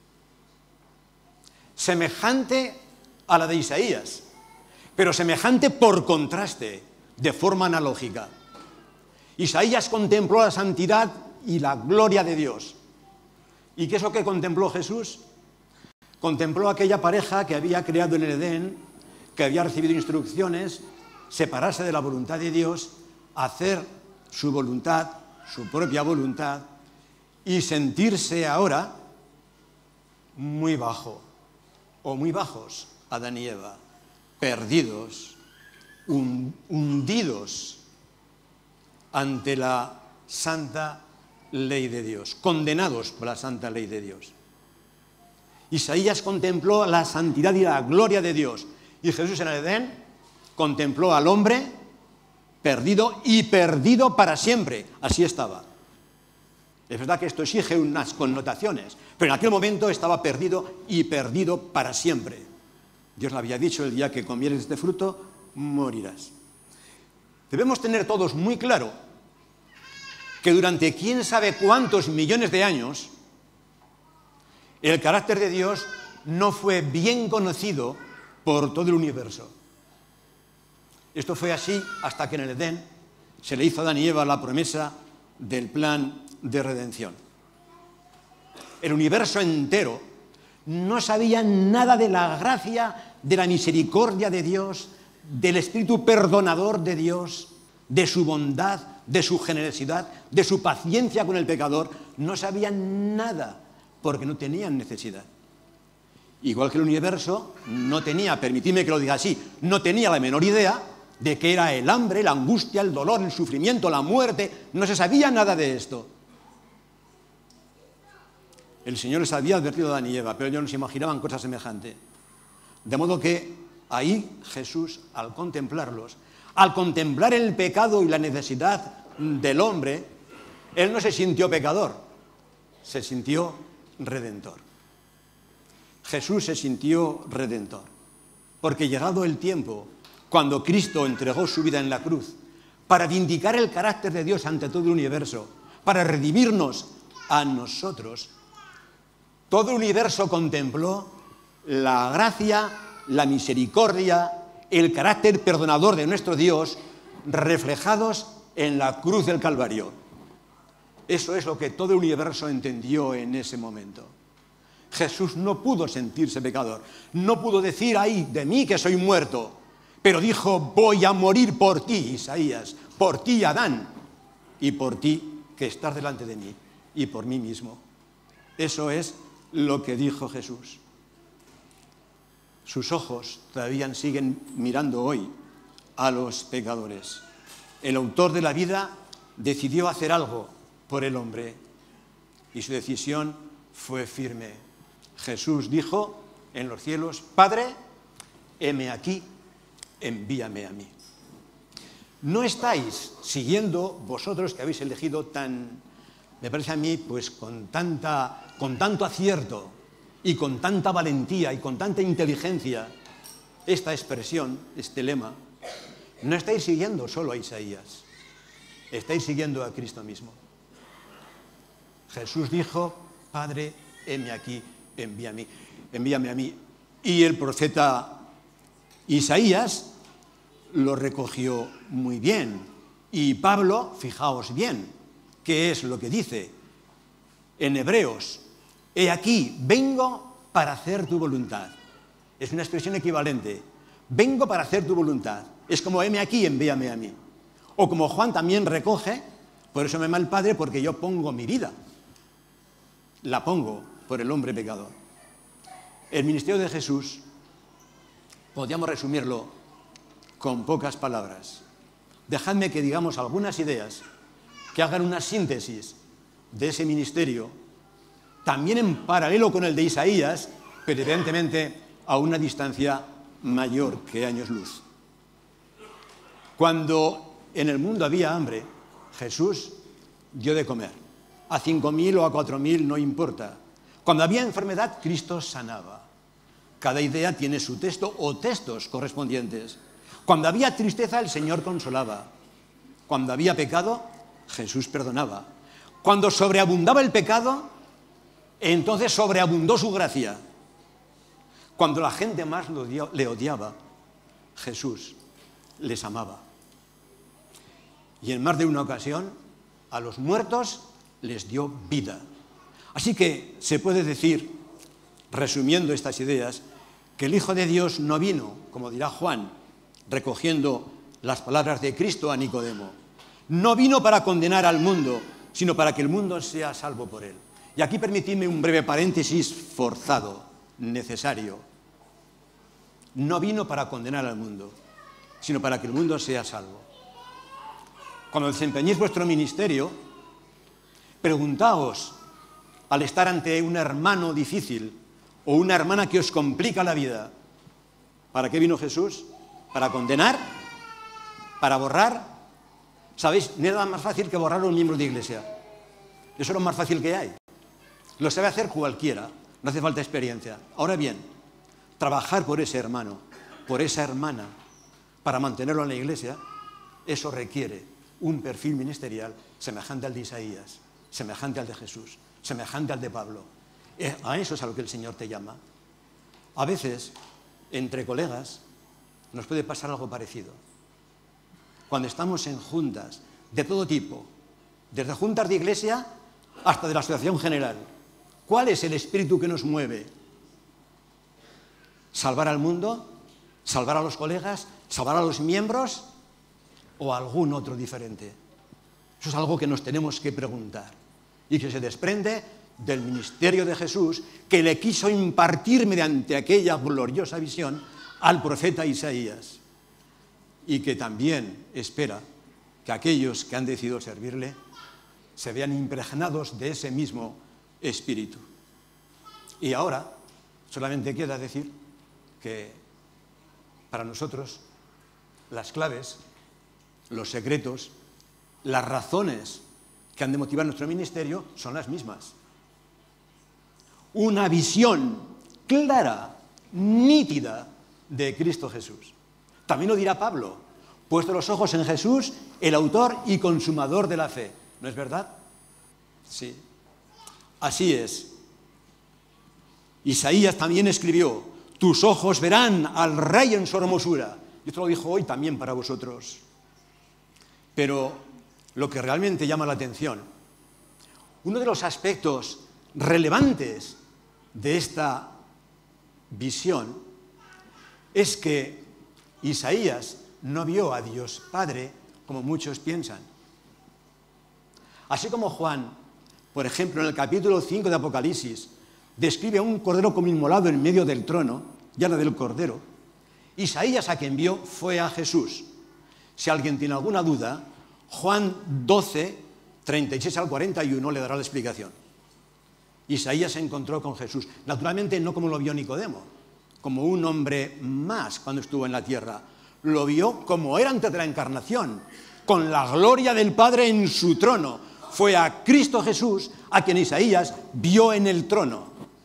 F: semejante a la de Isaías, pero semejante por contraste, de forma analógica. Isaías contempló la santidad y la gloria de Dios. ¿Y qué es lo que contempló Jesús? Contempló aquella pareja que había creado en el Edén, que había recibido instrucciones, separarse de la voluntad de Dios, hacer su voluntad, su propia voluntad, y sentirse ahora muy bajo, o muy bajos, Adán y Eva, perdidos, hundidos ante la santa ley de Dios, condenados por la santa ley de Dios. Isaías contempló la santidad y la gloria de Dios, y Jesús en el Edén contempló al hombre perdido y perdido para siempre. Así estaba. Es verdad que esto exige unas connotaciones, pero en aquel momento estaba perdido y perdido para siempre. Dios le había dicho: el día que comieres este fruto, morirás. Debemos tener todos muy claro que durante quién sabe cuántos millones de años el carácter de Dios no fue bien conocido por todo el universo. Esto fue así hasta que en el Edén se le hizo a Adán y Eva la promesa del plan de redención. El universo entero no sabía nada de la gracia, de la misericordia de Dios, del espíritu perdonador de Dios, de su bondad, de su generosidad, de su paciencia con el pecador. No sabían nada, porque no tenían necesidad. Igual que el universo no tenía, permitidme que lo diga así, no tenía la menor idea de qué era el hambre, la angustia, el dolor, el sufrimiento, la muerte. No se sabía nada de esto. El Señor les había advertido a Adán y Eva, pero ellos no se imaginaban cosa semejante. De modo que ahí Jesús, al contemplarlos, al contemplar el pecado y la necesidad del hombre, Él no se sintió pecador, se sintió redentor. Jesús se sintió redentor, porque llegado el tiempo, cuando Cristo entregó su vida en la cruz, para vindicar el carácter de Dios ante todo el universo, para redimirnos a nosotros, todo el universo contempló la gracia, la misericordia, el carácter perdonador de nuestro Dios reflejados en la cruz del Calvario. Eso es lo que todo el universo entendió en ese momento. Jesús no pudo sentirse pecador, no pudo decir, ay, de mí que soy muerto, pero dijo, voy a morir por ti, Isaías, por ti, Adán, y por ti que estás delante de mí, y por mí mismo. Eso es lo que dijo Jesús. Sus ojos todavía siguen mirando hoy a los pecadores. El autor de la vida decidió hacer algo por el hombre y su decisión fue firme. Jesús dijo en los cielos, Padre, heme aquí, envíame a mí. No estáis siguiendo, vosotros que habéis elegido tan, me parece a mí, pues con, tanta, con tanto acierto y con tanta valentía y con tanta inteligencia, esta expresión, este lema, no estáis siguiendo solo a Isaías, estáis siguiendo a Cristo mismo. Jesús dijo, Padre, heme aquí, envíame, envíame a mí. Y el profeta Isaías lo recogió muy bien. Y Pablo, fijaos bien, ¿qué es lo que dice? En Hebreos, he aquí, vengo para hacer tu voluntad. Es una expresión equivalente. Vengo para hacer tu voluntad. Es como, heme aquí, envíame a mí. O como Juan también recoge, por eso me ama el Padre, porque yo pongo mi vida. La pongo por el hombre pecador. El ministerio de Jesús, podríamos resumirlo con pocas palabras. Dejadme que digamos algunas ideas que hagan una síntesis de ese ministerio, también en paralelo con el de Isaías, pero evidentemente a una distancia mayor que años luz. Cuando en el mundo había hambre, Jesús dio de comer. A cinco mil o a cuatro mil, no importa. Cuando había enfermedad, Cristo sanaba. Cada idea tiene su texto o textos correspondientes. Cuando había tristeza, el Señor consolaba. Cuando había pecado, Jesús perdonaba. Cuando sobreabundaba el pecado, entonces sobreabundó su gracia. Cuando la gente más le odiaba, Jesús les amaba. Y en más de una ocasión, a los muertos les dio vida. Así que se puede decir, resumiendo estas ideas, que el Hijo de Dios no vino, como dirá Juan, recogiendo las palabras de Cristo a Nicodemo, no vino para condenar al mundo, sino para que el mundo sea salvo por él. Y aquí permitidme un breve paréntesis forzado, necesario. No vino para condenar al mundo, sino para que el mundo sea salvo. Cuando desempeñéis vuestro ministerio, preguntaos, al estar ante un hermano difícil o una hermana que os complica la vida, ¿para qué vino Jesús? ¿Para condenar? ¿Para borrar? ¿Sabéis? Nada más fácil que borrar a un miembro de iglesia. Eso es lo más fácil que hay. Lo sabe hacer cualquiera, no hace falta experiencia. Ahora bien, trabajar por ese hermano, por esa hermana, para mantenerlo en la iglesia, eso requiere un perfil ministerial semejante al de Isaías, semejante al de Jesús, semejante al de Pablo. A eso es a lo que el Señor te llama. A veces, entre colegas, nos puede pasar algo parecido. Cuando estamos en juntas de todo tipo, desde juntas de iglesia hasta de la asociación general, ¿cuál es el espíritu que nos mueve? ¿Salvar al mundo? ¿Salvar a los colegas? ¿Salvar a los miembros? ¿O algún otro diferente? Eso es algo que nos tenemos que preguntar y que se desprende del ministerio de Jesús que le quiso impartir mediante aquella gloriosa visión al profeta Isaías y que también espera que aquellos que han decidido servirle se vean impregnados de ese mismo espíritu. Y ahora solamente queda decir que para nosotros las claves, los secretos, las razones que han de motivar nuestro ministerio son las mismas. Una visión clara, nítida de Cristo Jesús. También lo dirá Pablo, puesto los ojos en Jesús, el autor y consumador de la fe. ¿No es verdad? Sí. Así es. Isaías también escribió, tus ojos verán al Rey en su hermosura. Y esto lo dijo hoy también para vosotros. Pero lo que realmente llama la atención, uno de los aspectos relevantes de esta visión es que Isaías no vio a Dios Padre como muchos piensan. Así como Juan, por ejemplo, en el capítulo cinco de Apocalipsis, describe a un cordero como inmolado en medio del trono, y habla del cordero, Isaías a quien vio fue a Jesús. Si alguien tiene alguna duda, Juan doce, treinta y seis al cuarenta y uno le dará la explicación. Isaías se encontró con Jesús, naturalmente no como lo vio Nicodemo, como un hombre más cuando estuvo en la tierra. Lo vio como era antes de la encarnación, con la gloria del Padre en su trono. Fue a Cristo Jesús a quien Isaías vio en el trono.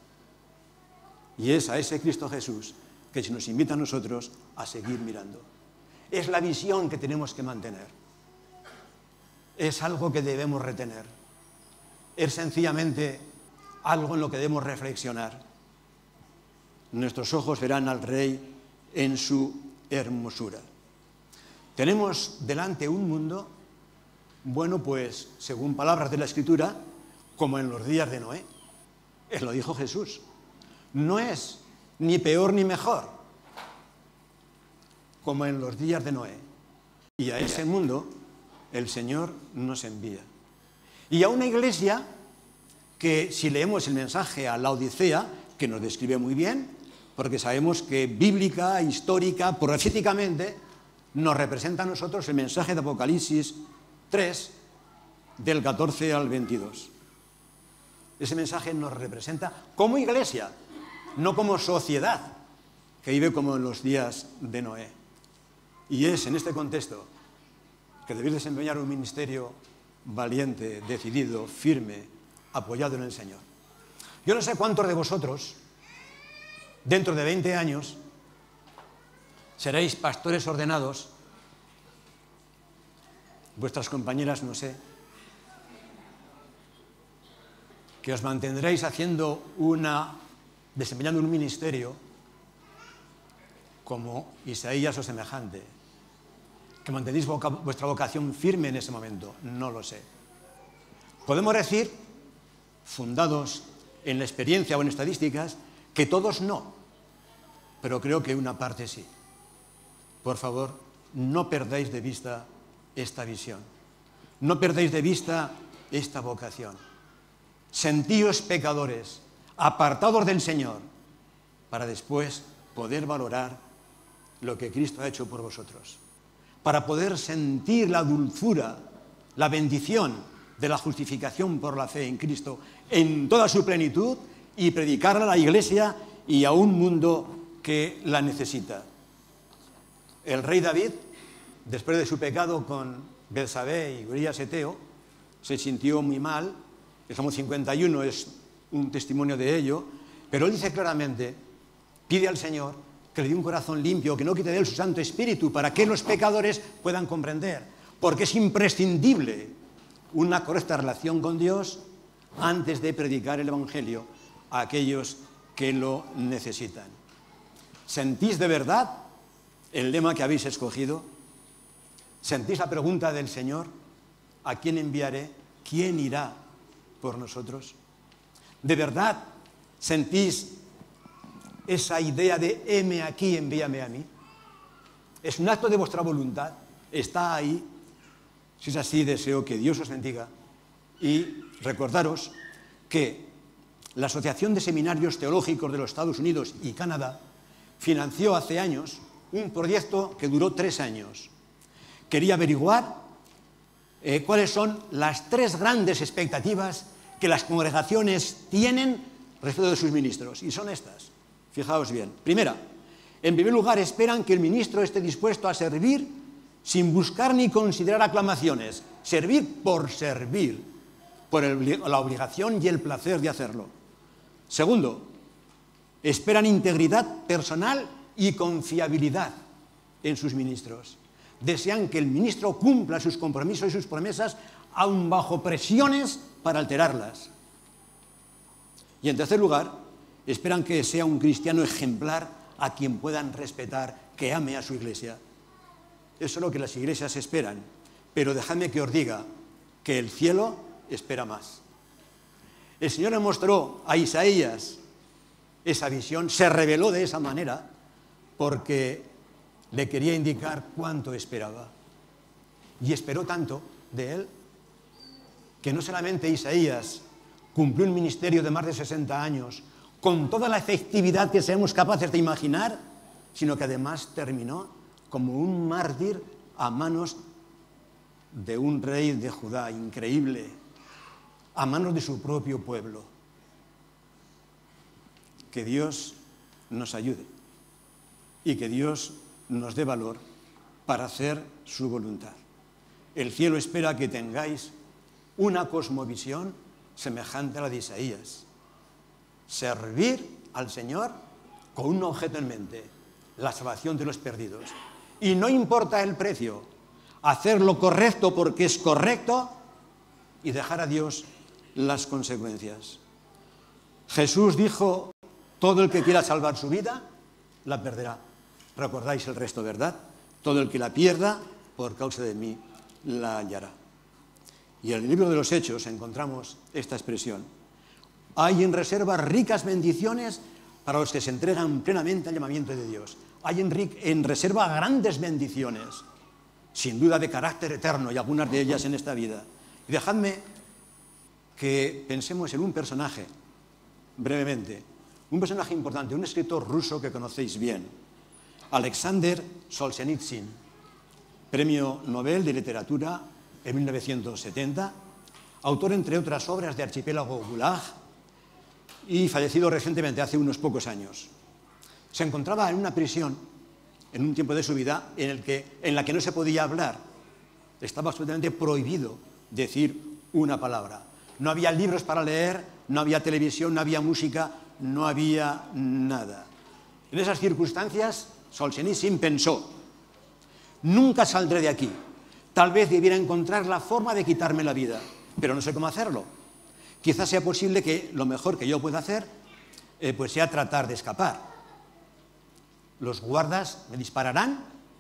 F: Y es a ese Cristo Jesús que se nos invita a nosotros a seguir mirando. Es la visión que tenemos que mantener. Es algo que debemos retener. Es sencillamente algo en lo que debemos reflexionar. Nuestros ojos verán al Rey en su hermosura. Tenemos delante un mundo, bueno, pues, según palabras de la Escritura, como en los días de Noé. Él lo dijo Jesús. No es ni peor ni mejor, como en los días de Noé. Y a ese mundo el Señor nos envía. Y a una iglesia que, si leemos el mensaje a la Odisea, que nos describe muy bien, porque sabemos que bíblica, histórica, proféticamente, nos representa a nosotros el mensaje de Apocalipsis tres, del catorce al veintidós. Ese mensaje nos representa como iglesia, no como sociedad que vive como en los días de Noé. Y es en este contexto que debéis desempeñar un ministerio valiente, decidido, firme, apoyado en el Señor. Yo no sé cuántos de vosotros, dentro de veinte años, seréis pastores ordenados. Vuestras compañeras, no sé, que os mantendréis haciendo una, desempeñando un ministerio como Isaías o semejante, que mantendréis voca, vuestra vocación firme en ese momento, no lo sé. Podemos decir, fundados en la experiencia o en estadísticas, que todos no, pero creo que una parte sí. Por favor, no perdáis de vista esta visión, no perdáis de vista esta vocación. Sentíos pecadores, apartados del Señor, para después poder valorar lo que Cristo ha hecho por vosotros, para poder sentir la dulzura, la bendición de la justificación por la fe en Cristo en toda su plenitud y predicarla a la Iglesia y a un mundo que la necesita. El rey David, después de su pecado con Betsabé y Urías Eteo, se sintió muy mal. El Salmo cincuenta y uno es un testimonio de ello, pero él dice claramente, pide al Señor que le dé un corazón limpio, que no quite de él su Santo Espíritu, para que los pecadores puedan comprender, porque es imprescindible una correcta relación con Dios antes de predicar el Evangelio a aquellos que lo necesitan. ¿Sentís de verdad el lema que habéis escogido? ¿Sentís la pregunta del Señor? ¿A quién enviaré? ¿Quién irá por nosotros? ¿De verdad sentís esa idea de heme aquí, envíame a mí? ¿Es un acto de vuestra voluntad? ¿Está ahí? Si es así, deseo que Dios os bendiga y recordaros que la Asociación de Seminarios Teológicos de los Estados Unidos y Canadá financió hace años un proyecto que duró tres años. Quería averiguar eh, cuáles son las tres grandes expectativas que las congregaciones tienen respecto de sus ministros. Y son estas. Fijaos bien. Primera, en primer lugar, esperan que el ministro esté dispuesto a servir sin buscar ni considerar aclamaciones. Servir por servir, por el, la obligación y el placer de hacerlo. Segundo, esperan integridad personal y confiabilidad en sus ministros. Desean que el ministro cumpla sus compromisos y sus promesas aun bajo presiones para alterarlas. Y en tercer lugar, esperan que sea un cristiano ejemplar a quien puedan respetar, que ame a su iglesia. Eso es lo que las iglesias esperan. Pero dejadme que os diga que el cielo espera más. El Señor le mostró a Isaías esa visión, se reveló de esa manera porque le quería indicar cuánto esperaba. Y esperó tanto de él que no solamente Isaías cumplió un ministerio de más de sesenta años con toda la efectividad que seamos capaces de imaginar, sino que además terminó como un mártir a manos de un rey de Judá increíble, a manos de su propio pueblo. Que Dios nos ayude y que Dios nos dé valor para hacer su voluntad. El cielo espera que tengáis una cosmovisión semejante a la de Isaías. Servir al Señor con un objeto en mente, la salvación de los perdidos. Y no importa el precio, hacer lo correcto porque es correcto y dejar a Dios las consecuencias. Jesús dijo: todo el que quiera salvar su vida, la perderá. Recordáis el resto, ¿verdad? Todo el que la pierda, por causa de mí, la hallará. Y en el libro de los Hechos encontramos esta expresión: hay en reserva ricas bendiciones para los que se entregan plenamente al llamamiento de Dios. Hay en, en reserva grandes bendiciones, sin duda de carácter eterno, y algunas de ellas en esta vida. Y dejadme que pensemos en un personaje, brevemente, un personaje importante, un escritor ruso que conocéis bien, Alexander Solzhenitsyn, premio Nobel de Literatura en mil novecientos setenta, autor, entre otras obras, de Archipiélago Gulag, y fallecido recientemente, hace unos pocos años. Se encontraba en una prisión, en un tiempo de su vida, en, el que, en la que no se podía hablar. Estaba absolutamente prohibido decir una palabra. No había libros para leer, no había televisión, no había música, no había nada. En esas circunstancias, Solzhenitsyn pensó: nunca saldré de aquí. Tal vez debiera encontrar la forma de quitarme la vida, pero no sé cómo hacerlo. Quizás sea posible que lo mejor que yo pueda hacer eh, pues sea tratar de escapar. Los guardas me dispararán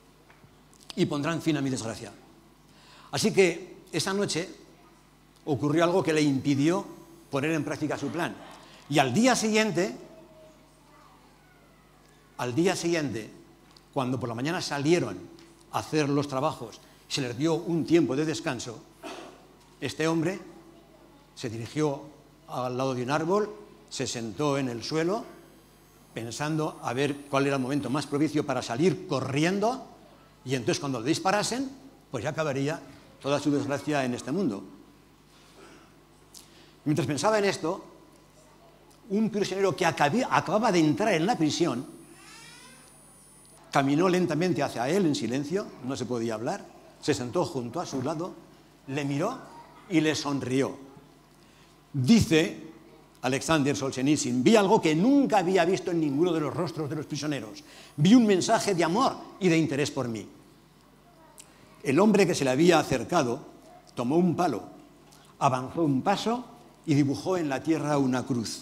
F: y pondrán fin a mi desgracia. Así que esa noche ocurrió algo que le impidió poner en práctica su plan. Y al día siguiente, al día siguiente, cuando por la mañana salieron a hacer los trabajos, se les dio un tiempo de descanso, este hombre se dirigió al lado de un árbol, se sentó en el suelo, pensando a ver cuál era el momento más propicio para salir corriendo, y entonces cuando le disparasen, pues ya acabaría toda su desgracia en este mundo. Mientras pensaba en esto, un prisionero que acababa de entrar en la prisión caminó lentamente hacia él en silencio, no se podía hablar, se sentó junto a su lado, le miró y le sonrió. Dice Alexander Solzhenitsyn: vi algo que nunca había visto en ninguno de los rostros de los prisioneros. Vi un mensaje de amor y de interés por mí. El hombre que se le había acercado tomó un palo, avanzó un paso y dibujó en la tierra una cruz.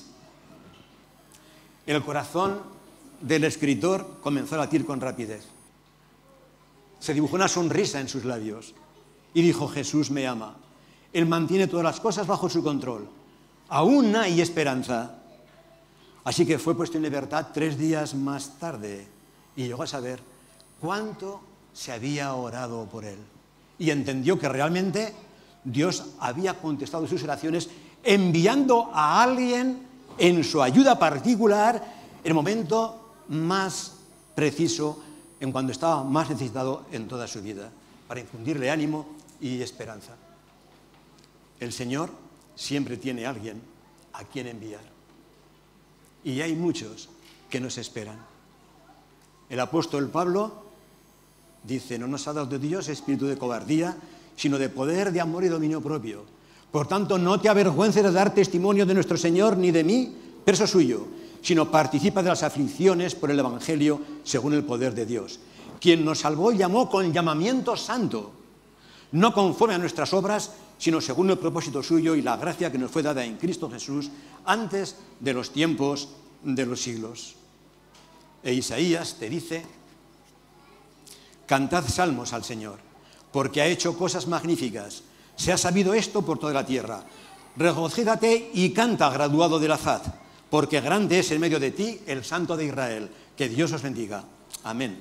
F: El corazón del escritor comenzó a latir con rapidez. Se dibujó una sonrisa en sus labios y dijo: Jesús me ama. Él mantiene todas las cosas bajo su control. Aún hay esperanza. Así que fue puesto en libertad tres días más tarde y llegó a saber cuánto se había orado por él. Y entendió que realmente Dios había contestado sus oraciones enviando a alguien en su ayuda particular en el momento más preciso, en cuando estaba más necesitado en toda su vida, para infundirle ánimo y esperanza. El Señor siempre tiene a alguien a quien enviar. Y hay muchos que nos esperan. El apóstol Pablo dice: no nos ha dado Dios espíritu de cobardía, sino de poder, de amor y dominio propio. Por tanto, no te avergüences de dar testimonio de nuestro Señor ni de mí, preso suyo, sino participa de las aflicciones por el Evangelio según el poder de Dios, quien nos salvó y llamó con llamamiento santo, no conforme a nuestras obras, sino según el propósito suyo y la gracia que nos fue dada en Cristo Jesús antes de los tiempos de los siglos. E Isaías te dice: cantad salmos al Señor, porque ha hecho cosas magníficas. Se ha sabido esto por toda la tierra. Regocíjate y canta, graduado de la faz, porque grande es en medio de ti el Santo de Israel. Que Dios os bendiga. Amén.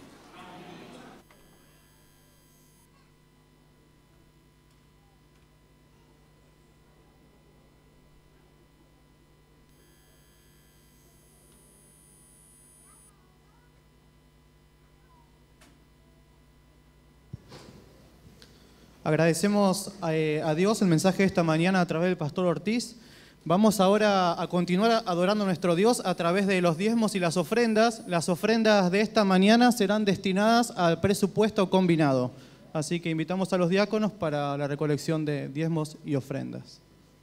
G: Agradecemos a, eh, a Dios el mensaje de esta mañana a través del pastor Ortiz. Vamos ahora a continuar adorando a nuestro Dios a través de los diezmos y las ofrendas. Las ofrendas de esta mañana serán destinadas al presupuesto combinado. Así que invitamos a los diáconos para la recolección de diezmos y ofrendas.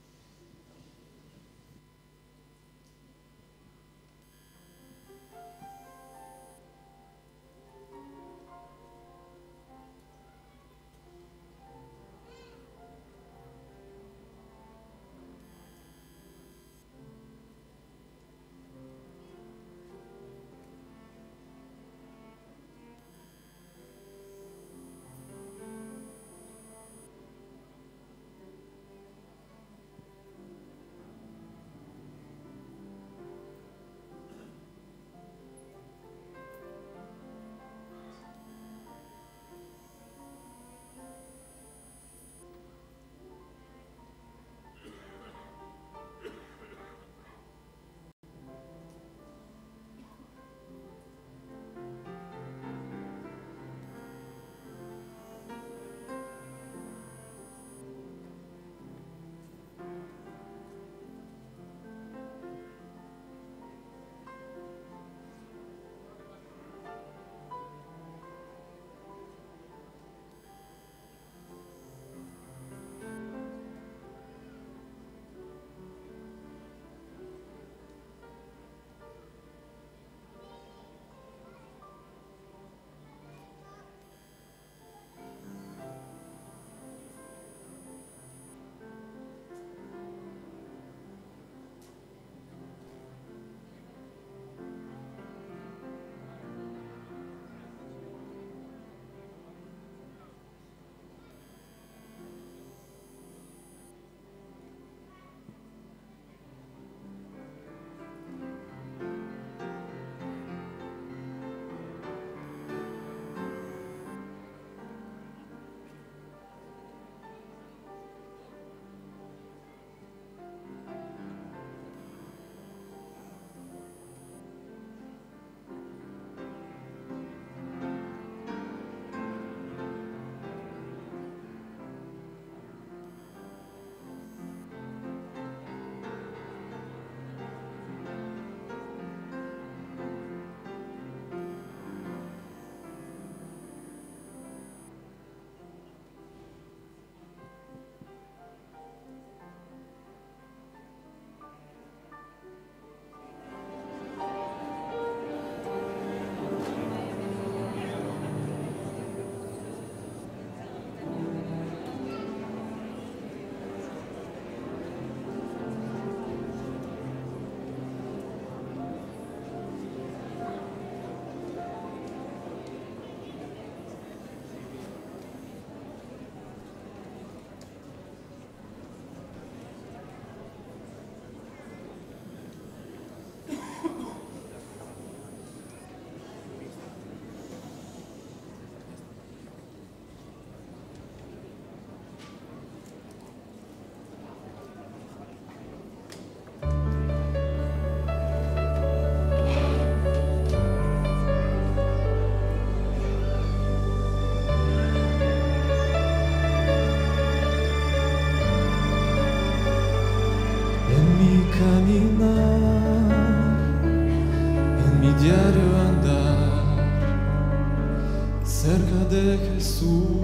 H: de Jesús,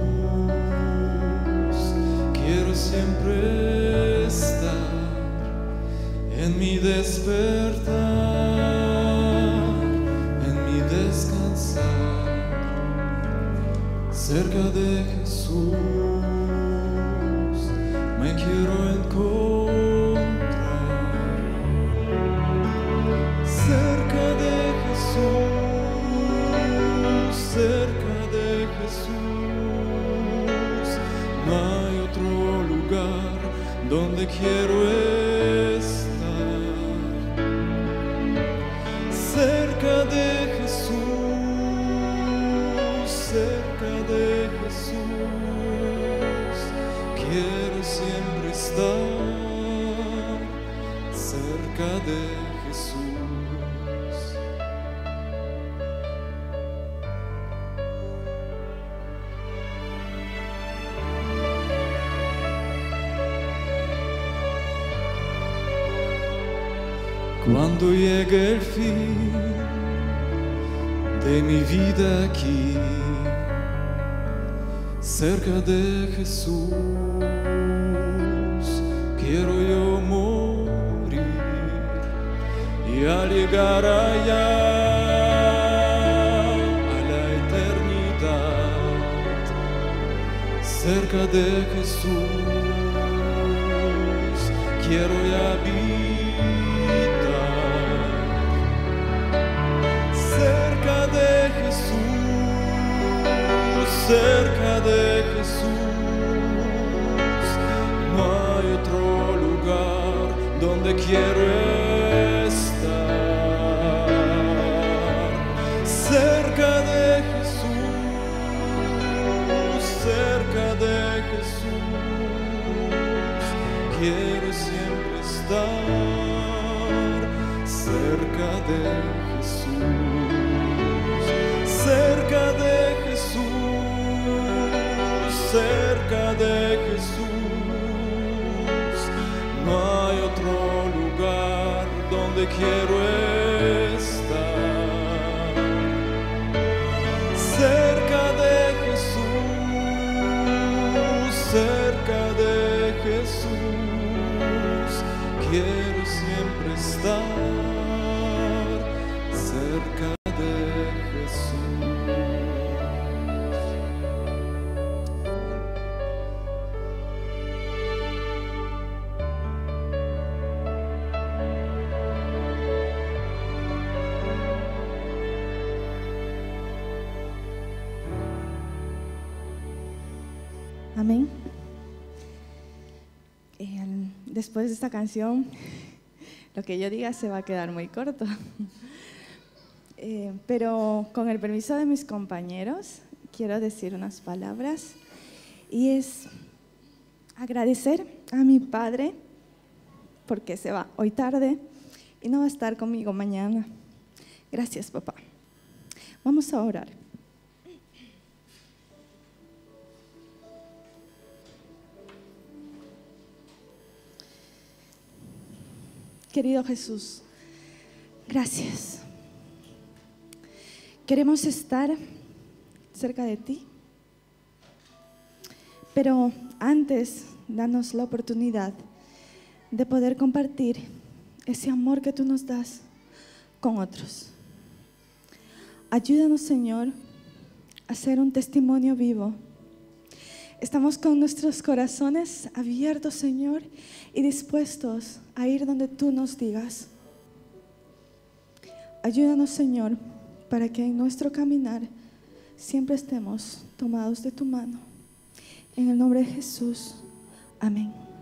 H: quiero siempre estar en mi despertar, en mi descansar, cerca de Jesús, me quiero encontrar, cerca de Jesús. donde quiero estar, cerca de Jesús, cerca de Jesús, quiero siempre estar, cerca de Jesús. Cuando llegue el fin de mi vida aquí, cerca de Jesús, quiero yo morir, y al llegar allá a la eternidad, cerca de Jesús, quiero ya vivir. Cerca de Jesús, no hay otro lugar donde quiero estar. Cerca de Jesús, cerca de Jesús, quiero siempre estar. Cerca de Jesús, cerca de cerca de Jesús, no hay otro lugar donde quiero estar. Cerca de Jesús, cerca de Jesús, quiero siempre estar, cerca de Jesús.
I: Amén. Eh, después de esta canción, lo que yo diga se va a quedar muy corto. Eh, pero con el permiso de mis compañeros, quiero decir unas palabras. Y es agradecer a mi padre, porque se va hoy tarde y no va a estar conmigo mañana. Gracias, papá. Vamos a orar. Querido Jesús, gracias. Queremos estar cerca de ti, pero antes, danos la oportunidad de poder compartir ese amor que tú nos das con otros. Ayúdanos, Señor, a ser un testimonio vivo. Estamos con nuestros corazones abiertos, Señor, y dispuestos a ir donde tú nos digas. Ayúdanos, Señor, para que en nuestro caminar siempre estemos tomados de tu mano. En el nombre de Jesús. Amén.